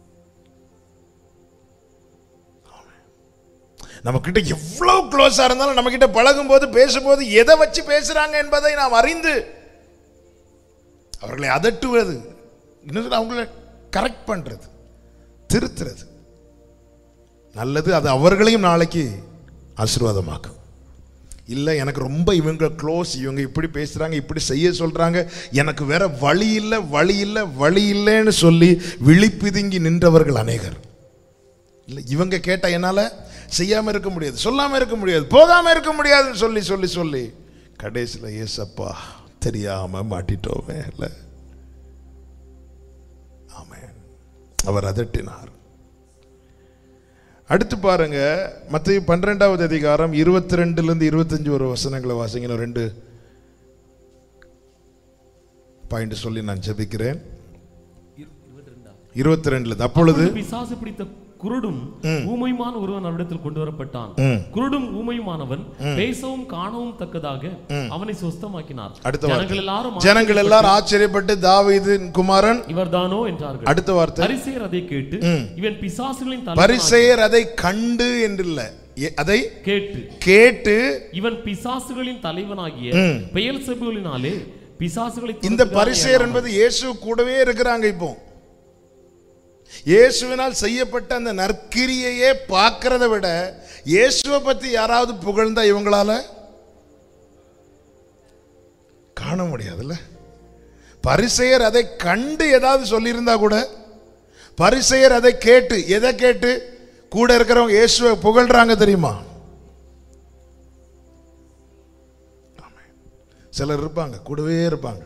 நம்ம கிட்ட எவ்வளவு க்ளோஸா இருந்தாலும் நம்ம கிட்ட பழகும் போது பேசும்போது எதை வச்சு பேசுறாங்க என்பதை நாம் அறிந்து அவர்களை அதட்டுவது, இன்னும் அவங்கள கரெக்ட் பண்றது, திருத்துறது நல்லது. அது அவர்களையும் நாளைக்கு ஆசீர்வாதமாக்கும். இல்லை எனக்கு ரொம்ப இவங்க க்ளோஸ், இவங்க இப்படி பேசுறாங்க, இப்படி செய்ய சொல்றாங்க, எனக்கு வேற வழி இல்லை வழி இல்லை வழி இல்லைன்னு சொல்லி விழிப்பிதுங்கி நின்றவர்கள் அநேகர். இல்லை இவங்க கேட்டால் என்னால் செய்யாமல் இருக்க முடியாது, சொல்லாமல் இருக்க முடியாது, போகாமல் இருக்க முடியாதுன்னு சொல்லி சொல்லி சொல்லி கடைசியில் ஏசப்பா தெரியாம மாட்டிட்டோமே. இல்லை ஆமென். அவர் அதட்டினார். அடுத்து பாருங்க, மத்தேயு பன்னிரெண்டாவது அதிகாரம் இருபத்தி ரெண்டுல இருந்து இருபத்தஞ்சு ஒரு வசனங்களை வாசிங்க. ரெண்டு பாயிண்ட் சொல்லி நான் ஜெபிக்கிறேன். இருபத்தி ரெண்டுல அப்பொழுது பிசாசு பிடித்த குருடும் ஊமையுமான ஒருவன் அவரிடத்தில் கொண்டு வரப்பட்டான். குருடும் ஊமையுமானவன் பேசவும் காணவும் தக்கதாக அவனை சுஸ்தமாக்கினார். ஜனங்கள் எல்லாரும் ஜனங்கள் எல்லாரும் ஆச்சரியப்பட்டு தாவீதின் குமாரன் இவர்தானோ என்றார்கள். அடுத்த வார்த்தை, பரிசேயர் அதை கேட்டு இவன் பிசாசுகளின் தலைவன், பரிசேயர் அதை கண்டு என்றில்ல, அதை கேட்டு கேட்டு இவன் பிசாசுகளின் தலைவனாகிய பெயல்செபூலினாலே பிசாசுகளை. இந்த பரிசேயர் என்பது இயேசு கூடவே இருக்கிறாங்க. இப்போ இயேசுவினால் செய்யப்பட்ட அந்த நற்கிரியையே பார்க்கறத விட இயேசுவை பற்றி யாராவது புகழ்ந்தா இவங்களால காண முடியாதுல்ல. பரிசேயர் அதை கண்டு ஏதாவது சொல்லியிருந்தா கூட, பரிசேயர் அதை கேட்டு, எதை கேட்டு கூட இருக்கிறவங்க இயேசுவை புகழ்றாங்க தெரியுமா? சிலர் இருப்பாங்க, கூடவே இருப்பாங்க,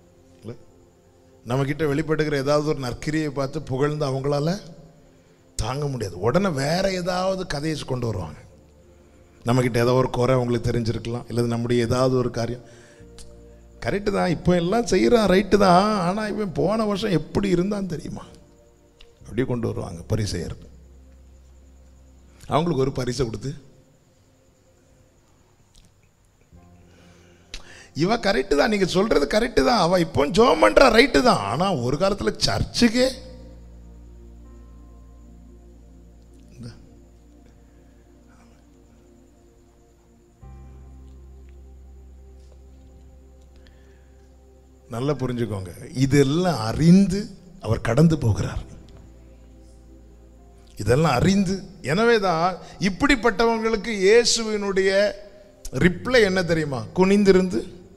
நம்ம கிட்ட வெளிப்படுகிற ஏதாவது ஒரு நற்கிரியை பார்த்து புகழ்ந்து அவங்களால தாங்க முடியாது. உடனே வேற ஏதாவது கதையை கொண்டு வருவாங்க. நம்மக்கிட்ட ஏதோ ஒரு குறை அவங்களுக்கு தெரிஞ்சிருக்கலாம், இல்லை நம்முடைய ஏதாவது ஒரு காரியம் கரெக்டு தான், இப்போ எல்லாம் செய்கிறான் ரைட்டு தான், ஆனால் இவன் போன வருஷம் எப்படி இருந்தான்னு தெரியுமா, அப்படியே கொண்டு வருவாங்க பரிசேயர். அவங்களுக்கு ஒரு பரிசை கொடுத்து, இவ கரெக்டு தான், நீங்கள் சொல்கிறது கரெக்டு தான், அவள் இப்போ ஜோம் பண்ணுறா ரைட்டு தான், ஆனால் ஒரு காலத்தில் சர்ச்சுக்கே நல்லா புரிஞ்சுக்கோங்க. இதெல்லாம் அறிந்து அவர் கடந்து போகிறார். இதெல்லாம் அறிந்து, எனவே தான் இப்படிப்பட்டவங்களுக்கு இயேசுவினுடைய ரிப்ளை என்ன தெரியுமா? குனிந்திருந்து,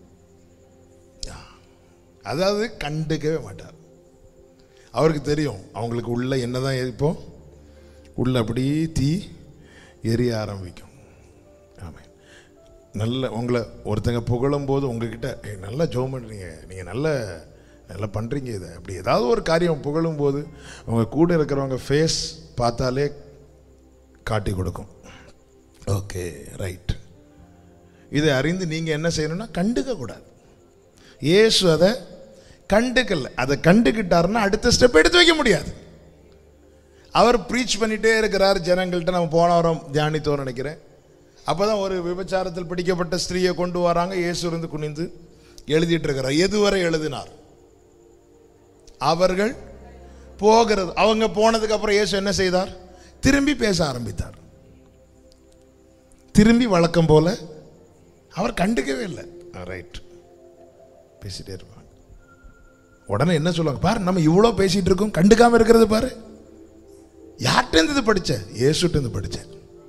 அதாவது கண்டுக்கவே மாட்டார். அவருக்கு தெரியும் அவங்களுக்கு உள்ள என்னதான் இப்போ உள்ள அப்படி தீ எரிய ஆரம்பிக்கும். ஆமாம், நல்ல உங்களை ஒருத்தங்க புகழும் போது உங்ககிட்ட நல்லா ஜெபம் பண்ணுறீங்க, நீங்கள் நல்ல நல்லா பண்ணுறீங்க, இதை அப்படி ஏதாவது ஒரு காரியம் புகழும் போது உங்கள் கூட இருக்கிறவங்க ஃபேஸ் பார்த்தாலே காட்டி கொடுக்கும். Okay right. இதை அறிந்து நீங்கள் என்ன செய்யணும்னா கண்டுக்க கூடாது. இயேசு அதை கண்டுக்கல. அதை கண்டுக்கிட்டாருன்னா அடுத்த ஸ்டெப் எடுத்து வைக்க முடியாது. அவர் ப்ரீச் பண்ணிகிட்டே இருக்கிறார் ஜனங்கள்கிட்ட. நம்ம போன வாரம் தியானித்தோன்னு நினைக்கிறேன். அப்போ தான் ஒரு விபச்சாரத்தில் பிடிக்கப்பட்ட ஸ்திரீயை கொண்டு வராங்க. இயேசு இருந்து குனிந்து எழுதிட்டு இருக்கிறார். எதுவரை எழுதினார்? அவர்கள் போகிறது. அவங்க போனதுக்கு அப்புறம் இயேசு என்ன செய்தார்? திரும்பி பேச ஆரம்பித்தார். திரும்பி வழக்கம் போல அவர் கண்டுக்கவே இல்லை. ரைட், பேசிட்டே இருப்பாங்க. உடனே என்ன சொல்லுவாங்க? பாரு, நம்ம இவ்வளோ பேசிட்டு இருக்கோம், கண்டுக்காம இருக்கிறது பாரு. யார்கிட்ட படிச்ச? இயேசுட்டு படிச்சேன்.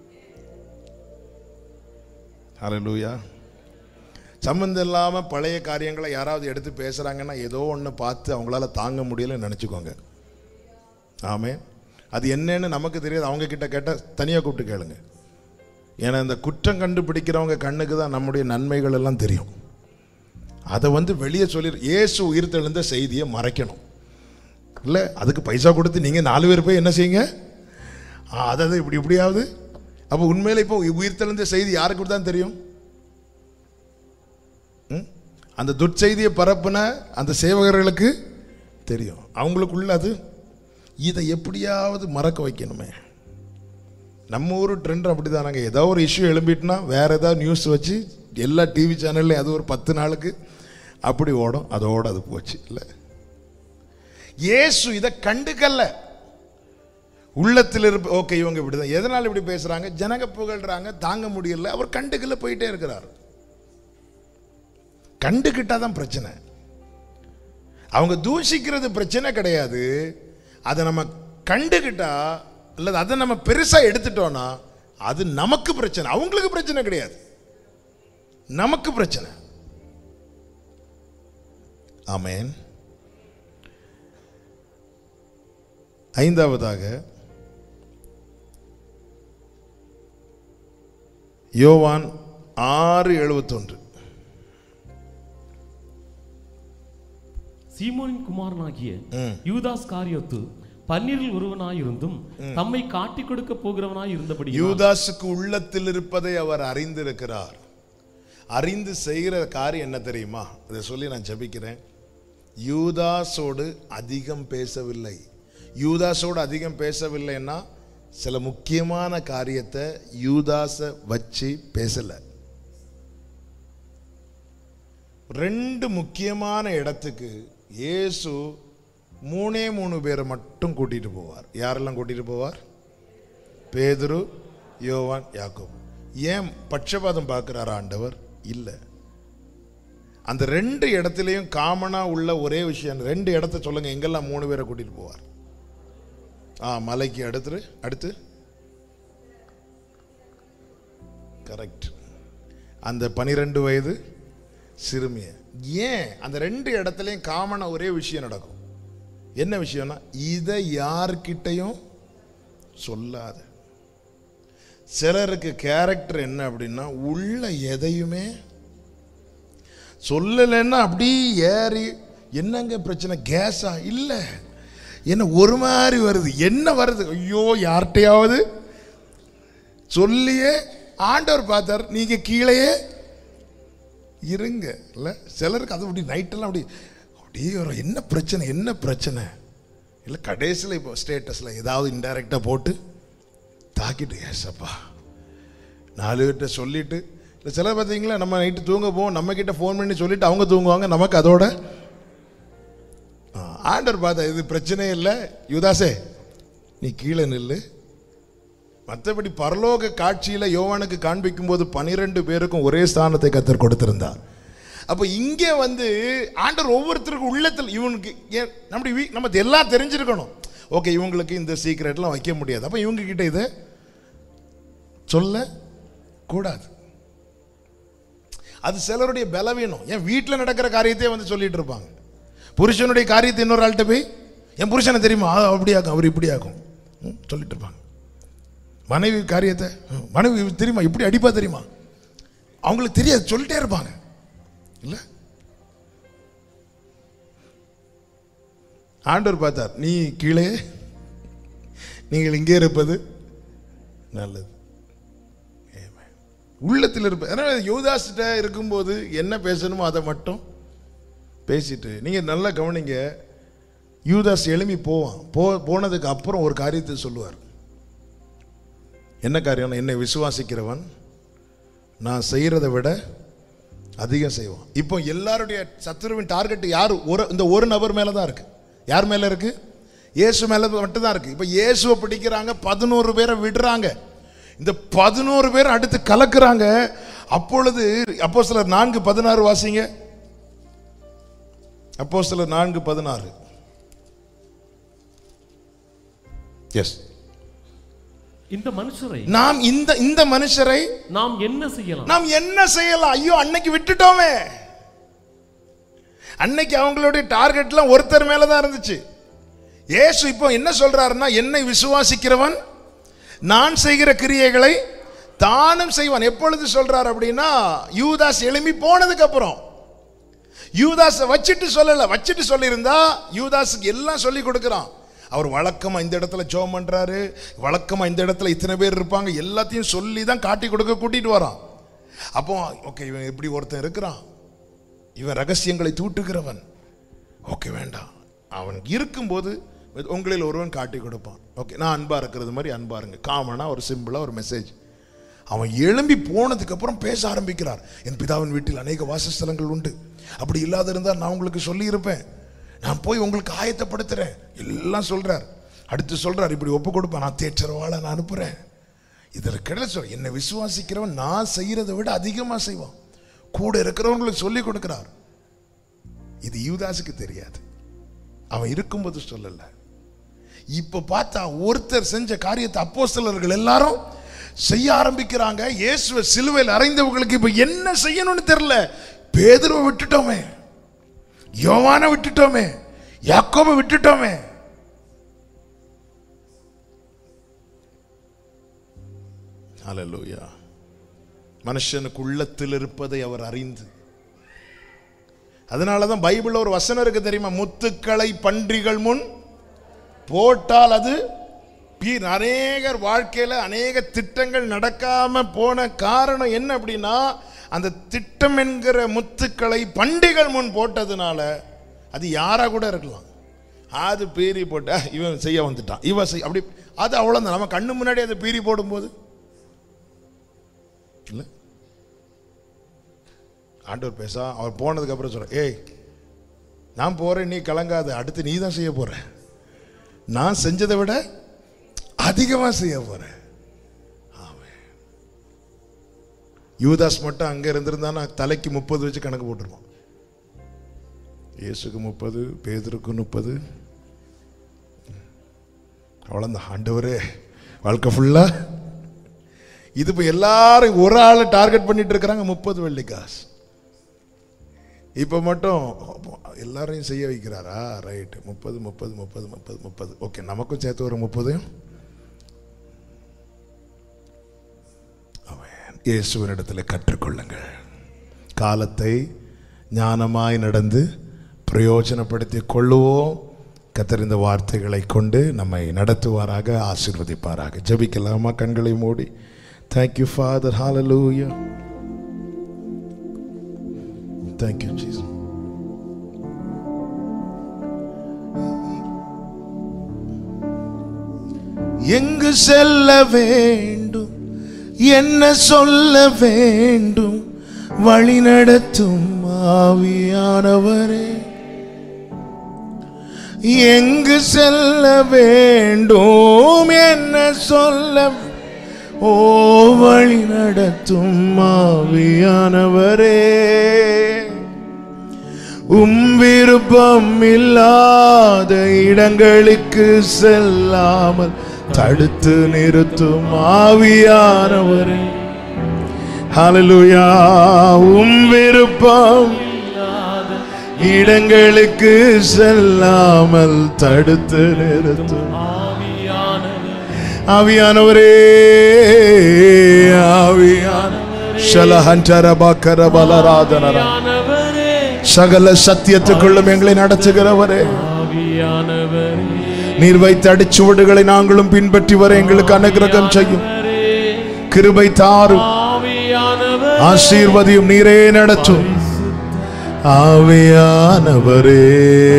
ஹல்லேலூயா. சம்பந்தம் இல்லாமல் பழைய காரியங்களை யாராவது எடுத்து பேசுகிறாங்கன்னா ஏதோ ஒன்று பார்த்து அவங்களால தாங்க முடியலன்னு நினச்சிக்கோங்க. ஆமே, அது என்னன்னு நமக்கு தெரியாது. அவங்க கிட்ட கேட்டால் தனியாக கூப்பிட்டு கேளுங்க. ஏன்னா இந்த குற்றம் கண்டுபிடிக்கிறவங்க கண்ணுக்கு தான் நம்முடைய நன்மைகள் எல்லாம் தெரியும். அதை வந்து வெளியே சொல்லி இயேசு உயிர்த்தெழுந்த செய்தியை மறைக்கணும் இல்லை? அதுக்கு பைசா கொடுத்து நீங்கள் நாலு பேர் போய் என்ன செய்யுங்க, அதாவது இப்படி இப்படியாவது. அப்போ உண்மையில இப்போ உயிர்த்தெழுந்த செய்தி யாருக்கு தான் தெரியும்? அந்த துர்ச்செய்தியை பரப்புன அந்த சேவகர்களுக்கு தெரியும். அவங்களுக்குள்ள அது இதை எப்படியாவது மறக்க வைக்கணுமே. நம்ம ஊர் ட்ரெண்ட் அப்படி தானாங்க. ஏதோ ஒரு இஷ்யூ எழும்பிட்டுனா வேற ஏதாவது நியூஸ் வச்சு எல்லா டிவி சேனல்லையும் அது ஒரு பத்து நாளுக்கு அப்படி ஓடும். அதோட அது போச்சு இல்லை. இயேசு இதை கண்டுக்கல்ல. உள்ளத்தில் இருப்ப ஓகே இவங்க இப்படிதான், எதனால் இப்படி பேசுறாங்க, ஜனங்க புகழ்றாங்க, தாங்க முடியல, அவர் கண்டுக்கல போயிட்டே இருக்கிறார். கண்டுக்கிட்டாதான் பிரச்சனை. அவங்க தூஷிக்கிறது பிரச்சனை கிடையாது. அதை நம்ம கண்டுக்கிட்டா அல்லது அதை நம்ம பெருசா எடுத்துட்டோம்னா அது நமக்கு பிரச்சனை. அவங்களுக்கு பிரச்சனை கிடையாது, நமக்கு பிரச்சனை. ஆமென். ஐந்தாவதாக யோவான் ஆறு எழுபத்தொன்று. சீமோனின் குமாரனாகிய யூதாஸ் காரியோத்து பன்னிரில் ஒருவனாயிருந்தும் தம்மை காட்டிக் கொடுக்க போகிறவனாய் இருந்தபடி யூதாசுக்கு உள்ளத்தில் இருப்பதை அவர் அறிந்திருக்கிறார். அறிந்து செய்கிற காரியம் என்ன தெரியுமா? அதை சொல்லி நான் ஜெபிக்கிறேன். யூதாஸோடு அதிகம் பேசவில்லை. யூதாஸோடு அதிகம் பேசவில்லைன்னா சில முக்கியமான காரியத்தை யூதாஸை வச்சு பேசல. ரெண்டு முக்கியமான இடத்துக்கு இயேசு மூணே மூணு பேரை மட்டும் கூட்டிட்டு போவார். யாரெல்லாம் கூட்டிட்டு போவார்? பேதுரு, யோவான், யாக்கோபு. ஏன் பட்சபாதம் பார்க்கிறார் ஆண்டவர்? இல்லை. அந்த ரெண்டு இடத்துலையும் காமனா உள்ள ஒரே விஷயம். ரெண்டு இடத்த சொல்லுங்க, எங்கெல்லாம் மூணு பேரை கூட்டிட்டு போவார்? ஆ மலைக்கு அடுத்து அடுத்து கரெக்ட். அந்த பனிரெண்டு வயது சிறுமிய. ஏன் அந்த ரெண்டு இடத்துலையும் காமனா ஒரே விஷயம் நடக்கும். என்ன விஷயம்னா, இதை யார்கிட்டையும் சொல்லாத. சிலருக்கு கேரக்டர் என்ன அப்படின்னா, உள்ள எதையுமே சொல்லலைன்னா அப்படி ஏறி என்னங்க பிரச்சனை, கேஸா இல்லை என்ன ஒரு மாதிரி வருது, என்ன வருது, ஐயோ யார்கிட்டையாவது சொல்லியே ஆண்டவர் பார்த்தார், நீங்க கீழேயே இருங்க. இல்லை சிலருக்கு அது அப்படி நைட்டெல்லாம் அப்படி அப்படியே வரும், என்ன பிரச்சனை என்ன பிரச்சனை இல்லை. கடைசியில் இப்போ ஸ்டேட்டஸில் ஏதாவது இன்டைரக்டாக போட்டு தாக்கிட்டு ஏசப்பா நாலு கிட்ட சொல்லிட்டு. இல்லை சிலர் பார்த்தீங்களா, நம்ம நைட்டு தூங்க போவோம், நம்ம கிட்ட ஃபோன் பண்ணி சொல்லிட்டு அவங்க தூங்குவாங்க, நமக்கு அதோட ஆண்டவர் பார்த்தா இது பிரச்சனையே இல்லை, யூதாசே நீ கீழே நில்லு. மற்றபடி பரலோக காட்சியில் யோவானுக்கு காண்பிக்கும் போது பனிரெண்டு பேருக்கும் ஒரே ஸ்தானத்தை கர்த்தர் கொடுத்திருந்தார். அப்போ இங்கே வந்து ஆண்டவர் ஒவ்வொருத்தருக்கும் உள்ளத்தில் இவனுக்கு நம்முடைய நம்ம எல்லாம் தெரிஞ்சிருக்கணும். ஓகே இவங்களுக்கு இந்த சீக்ரெட்லாம் வைக்க முடியாது, அப்போ இவங்க கிட்ட இதை சொல்ல கூடாது. அது சிலருடைய பலவீனம். என் வீட்டில் நடக்கிற காரியத்தையே வந்து சொல்லிட்டு இருப்பாங்க. புருஷனுடைய காரியத்தை இன்னொரு ஆள்கிட்ட போய், என் புருஷனை தெரியுமா அப்படி ஆகும் அவர் இப்படி ஆகும் சொல்லிட்டு இருப்பாங்க. மனைவி காரியத்தை, மனைவி தெரியுமா இப்படி அடிப்பா தெரியுமா, அவங்களுக்கு தெரியாது சொல்லிட்டே இருப்பாங்க. இல்லை ஆண்டவர் பார்த்தார், நீ கீழே நீங்கள் இங்கே இருப்பது நல்லது. உள்ளத்தில் இருப்ப. அதனால யூதாஸ்கிட்ட இருக்கும்போது என்ன பேசணுமோ அதை மட்டும் பேசிட்டு நீங்க நல்லா கவனிங்க. யூதாஸ் எழும்பி போவான். போ போனதுக்கு அப்புறம் ஒரு காரியத்தை சொல்லுவார். என்ன காரியம்? என்னை விசுவாசிக்கிறவன் நான் செய்யறதை விட அதிகம் செய்வான். இப்போ எல்லாருடைய சத்துருவின் டார்கெட் யார்? ஒரு இந்த ஒரு நபர் மேல தான் இருக்கு. யார் மேல இருக்கு? இயேசு மேல மட்டும் தான் இருக்கு. இப்போ இயேசுவை பிடிக்கிறாங்க, பதினோரு பேரை விடுறாங்க. இந்த பதினோரு பேர் அடுத்து கலக்குறாங்க. அப்பொழுது அப்போஸ்தலர் நான்கு பதினாறு வாசிங்க. அப்போஸ்தலர் நான்கு பதினாறு. எஸ். இந்த மனுஷரை நாம் இந்த இந்த மனுஷரை நாம் என்ன செய்யலாம்? நாம் என்ன செய்யலாம்? ஐயோ அன்னைக்கு விட்டுட்டோமே. அன்னைக்கு அவங்களுடைய டார்கெட்லாம் ஒருத்தர் மேலதான் இருந்துச்சு. இயேசு இப்போ என்ன சொல்றாருன்னா, என்னை விசுவாசிக்கிறவன் நான் செய்கிற கிரியைகளை தானும் செய்வான். எப்பொழுது சொல்றார் அப்படின்னா, யூதாஸ் எழும்பி போனதுக்கு அப்புறம். யூதாஸ் வச்சிட்டு சொல்லல. வச்சிட்டு சொல்லியிருந்தா யூதாஸுக்கு எல்லாம் சொல்லி கொடுக்கிறான். அவர் வழக்கமா இந்த இடத்துல ஜெபம் பண்றாரு, வழக்கமா இந்த இடத்துல இத்தனை பேர் இருப்பாங்க, எல்லாத்தையும் சொல்லி தான் காட்டி கொடுக்க கூட்டிட்டு வரான். அப்போ ஓகே இவன் எப்படி ஒருத்தன் இருக்கிறான், இவன் ரகசியங்களை தூட்டுகிறவன், ஓகே வேண்டாம், அவன் இருக்கும்போது உங்களில் ஒருவன் காட்டி கொடுப்பான். ஓகே நான் அன்பா இருக்கிறது மாதிரி அன்பா இருங்க, காமனா ஒரு சிம்பிளா ஒரு மெசேஜ். அவன் எழும்பி போனதுக்கு அப்புறம் பேச ஆரம்பிக்கிறார். என் பிதாவின் வீட்டில் அநேக வாசஸ்தலங்கள் உண்டு, அப்படி இல்லாத இருந்தால் நான் உங்களுக்கு சொல்லி இருப்பேன், நான் போய் உங்களுக்கு ஆயத்தப்படுத்துறேன் எல்லாம் சொல்றார். அடுத்து சொல்றார், இப்படி ஒப்பு கொடுப்பேன், நான் தேற்றரவாள நான் அனுப்புறேன். இதில் கிடையாது சொல், என்னை விசுவாசிக்கிறவன் நான் செய்யறதை விட அதிகமாக செய்வான். கூட இருக்கிறவங்களுக்கு சொல்லி கொடுக்கிறார். இது யூதாஸுக்கு தெரியாது, அவன் இருக்கும்போது சொல்லல. இப்ப பார்த்தா ஒருத்தர் செஞ்ச காரியத்தை அப்போஸ்தலர்கள் எல்லாரும் செய்ய ஆரம்பிக்கிறாங்க. இயேசுவை சிலுவையில் அறைந்தவங்களுக்கு இப்ப என்ன செய்யணும்னு தெரியல. பேதுருவை விட்டுட்டோமே, யோவானை விட்டுட்டோமே, யாக்கோபை விட்டுட்டோமே. ஹல்லேலூயா. மனுஷனுக்கு உள்ளத்தில் இருப்பதை அவர் அறிந்து. அதனாலதான் பைபிள்ல ஒரு வசனம் இருக்கு தெரியுமா, முத்துக்களை பன்றிகள் முன் போட்டால் அது பீர். அநேகர் வாழ்க்கையில அநேக திட்டங்கள் நடக்காம போன காரணம் என்ன அப்படின்னா, அந்த திட்டம் என்கிற முத்துக்களை பண்டிகள் முன் போட்டதுனால. அது யாரா கூட இருக்கலாம், அது பீறி போட்ட இவன் செய்ய வந்துட்டான், இவன் செய்ய அப்படி, அது அவ்வளவுதான். நம்ம கண்ணு முன்னாடி அதை பீறி போடும்போது இல்ல, ஆண்டவர் பேச அவர் போனதுக்கு அப்புறம் சொல்ற, ஏய் நான் போறேன், நீ கலங்காத, அடுத்து நீ தான் செய்ய போற, நான் செஞ்சதை விட அதிகமா செய்ய போறேன். யூதாஸ் மட்டும் அங்க இருந்திருந்தானா தலைக்கு முப்பது வச்சு கணக்கு போட்டுருவான். இயேசுக்கு முப்பது, பேதுருக்கு முப்பது. அவ்வளோதான் ஆண்டவரே வாழ்க்கை ஃபுல்லாக. இது இப்போ எல்லாரும் ஒரு ஆளை டார்கெட் பண்ணிட்டு இருக்கிறாங்க, முப்பது வெள்ளி காசு. இப்போ மட்டும் எல்லாரையும் செய்ய வைக்கிறாரா? ரைட்டு, முப்பது முப்பது முப்பது முப்பது முப்பது ஓகே, நமக்கும் சேர்த்து ஒரு முப்பதையும் இயேசுவினிடத்தில் கற்றுக்கொள்ளுங்கள். காலத்தை ஞானமாய் நடந்து பிரயோஜனப்படுத்தி கொள்ளுவோம். கர்த்தர் இந்த வார்த்தைகளை கொண்டு நம்மை நடத்துவாராக, ஆசீர்வதிப்பாராக. ஜெபிக்கலாமா? கண்களை மூடி. Thank you, Father. Hallelujah. Thank you, Jesus. எங்கு செல்ல வேண்டும், என்ன சொல்ல வேண்டும், வழி நடத்தும் ஆவியானவரே. எங்கு செல்ல வேண்டும், என்ன சொல்ல, ஓ வழி நடத்தும் ஆவியானவரே. உம் விருப்பம் இல்லாத இடங்களுக்கு செல்லாமல் தடுத்து நிறுத்தும் ஆவியானவரே. ஹல்லேலூயா. உம் விருப்பம் இடங்களுக்கு செல்லாமல் தடுத்து நிறுத்தும் ஆவியானவரே. ஆவியானவரே, சகல சத்தியத்துக்குள்ளும் எங்களை நடத்துகிறவரே, நீர் வைத்த அடிச்சுவடுகளை நாங்களும் பின்பற்றி வர எங்களுக்கு அனுக்கிரகம் செய்யும். கிருபை தாரும், ஆசீர்வதியும், நீரே நடத்தும். ஆவியானவரே,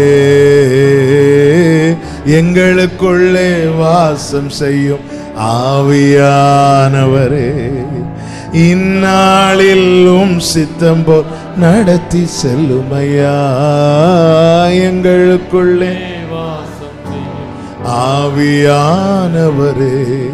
எங்களுக்குள்ளே வாசம் செய்யும் ஆவியானவரே. இந்நாளிலும் சித்தம் போல் நடத்தி செல்லுமையா. எங்களுக்குள்ளே ஆவியானவரே,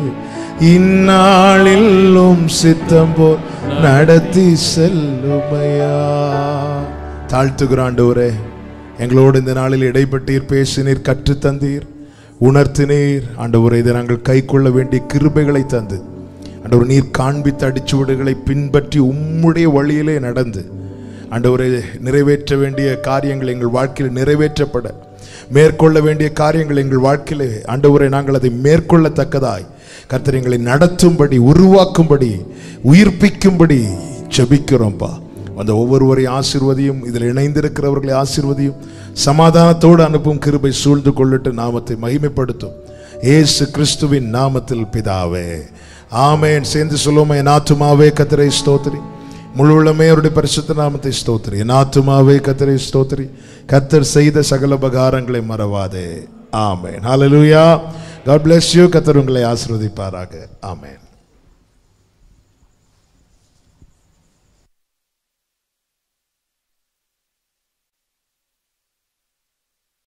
இந்நாளிலும் சித்தம் போல் நடத்தி செல்லுமையா. தாழ்த்துகிற ஆண்டவரே, எங்களோடு இந்த நாளில் இடைப்பட்டீர், பேசினீர், கற்று தந்தீர், உணர்த்தினீர். ஆண்டவரே, இதை நாங்கள் கை கொள்ள வேண்டிய கிருபைகளை தந்து, ஆண்டவர் நீர் காண்பித்த அடிச்சுவடுகளை பின்பற்றி உம்முடைய வழியிலே நடந்து, ஆண்டவரை நிறைவேற்ற வேண்டிய காரியங்கள் எங்கள் வாழ்க்கையில் நிறைவேற்றப்பட, மேற்கொள்ள வேண்டிய காரியங்கள் எங்கள் வாழ்க்கையிலே ஆண்டவரை நாங்கள் அதை மேற்கொள்ளத்தக்கதாய் கர்த்தர் எங்களை நடத்தும்படி, உருவாக்கும்படி, உயிர்ப்பிக்கும்படி ஜெபிக்கிறோம்ப்பா. அந்த ஒவ்வொருவரையும் ஆசீர்வதியும், இதில் இணைந்திருக்கிறவர்களை ஆசீர்வதியும், சமாதானத்தோடு அனுப்பும் கிருபை சூழ்ந்து கொள்ளட்டு, நாமத்தை மகிமைப்படுத்தும் இயேசு கிறிஸ்துவின் நாமத்தில் பிதாவே, ஆமென். சேர்ந்து சொல்லுவோம். என் ஆத்துமாவே கர்த்தரை ஸ்தோத்திரி, முழு உள்ளமே அவருடைய பரிசுத்த நாமத்தை ஸ்தோத்திரி. என் ஆத்துமாவே கர்த்தரை ஸ்தோத்திரி, கர்த்தர் செய்த சகல உபகாரங்களை மறவாதே. ஆமென். ஹல்லேலூயா. God bless you. கர்த்தர் உங்களை ஆசீர்வதிப்பாராக. ஆமென்.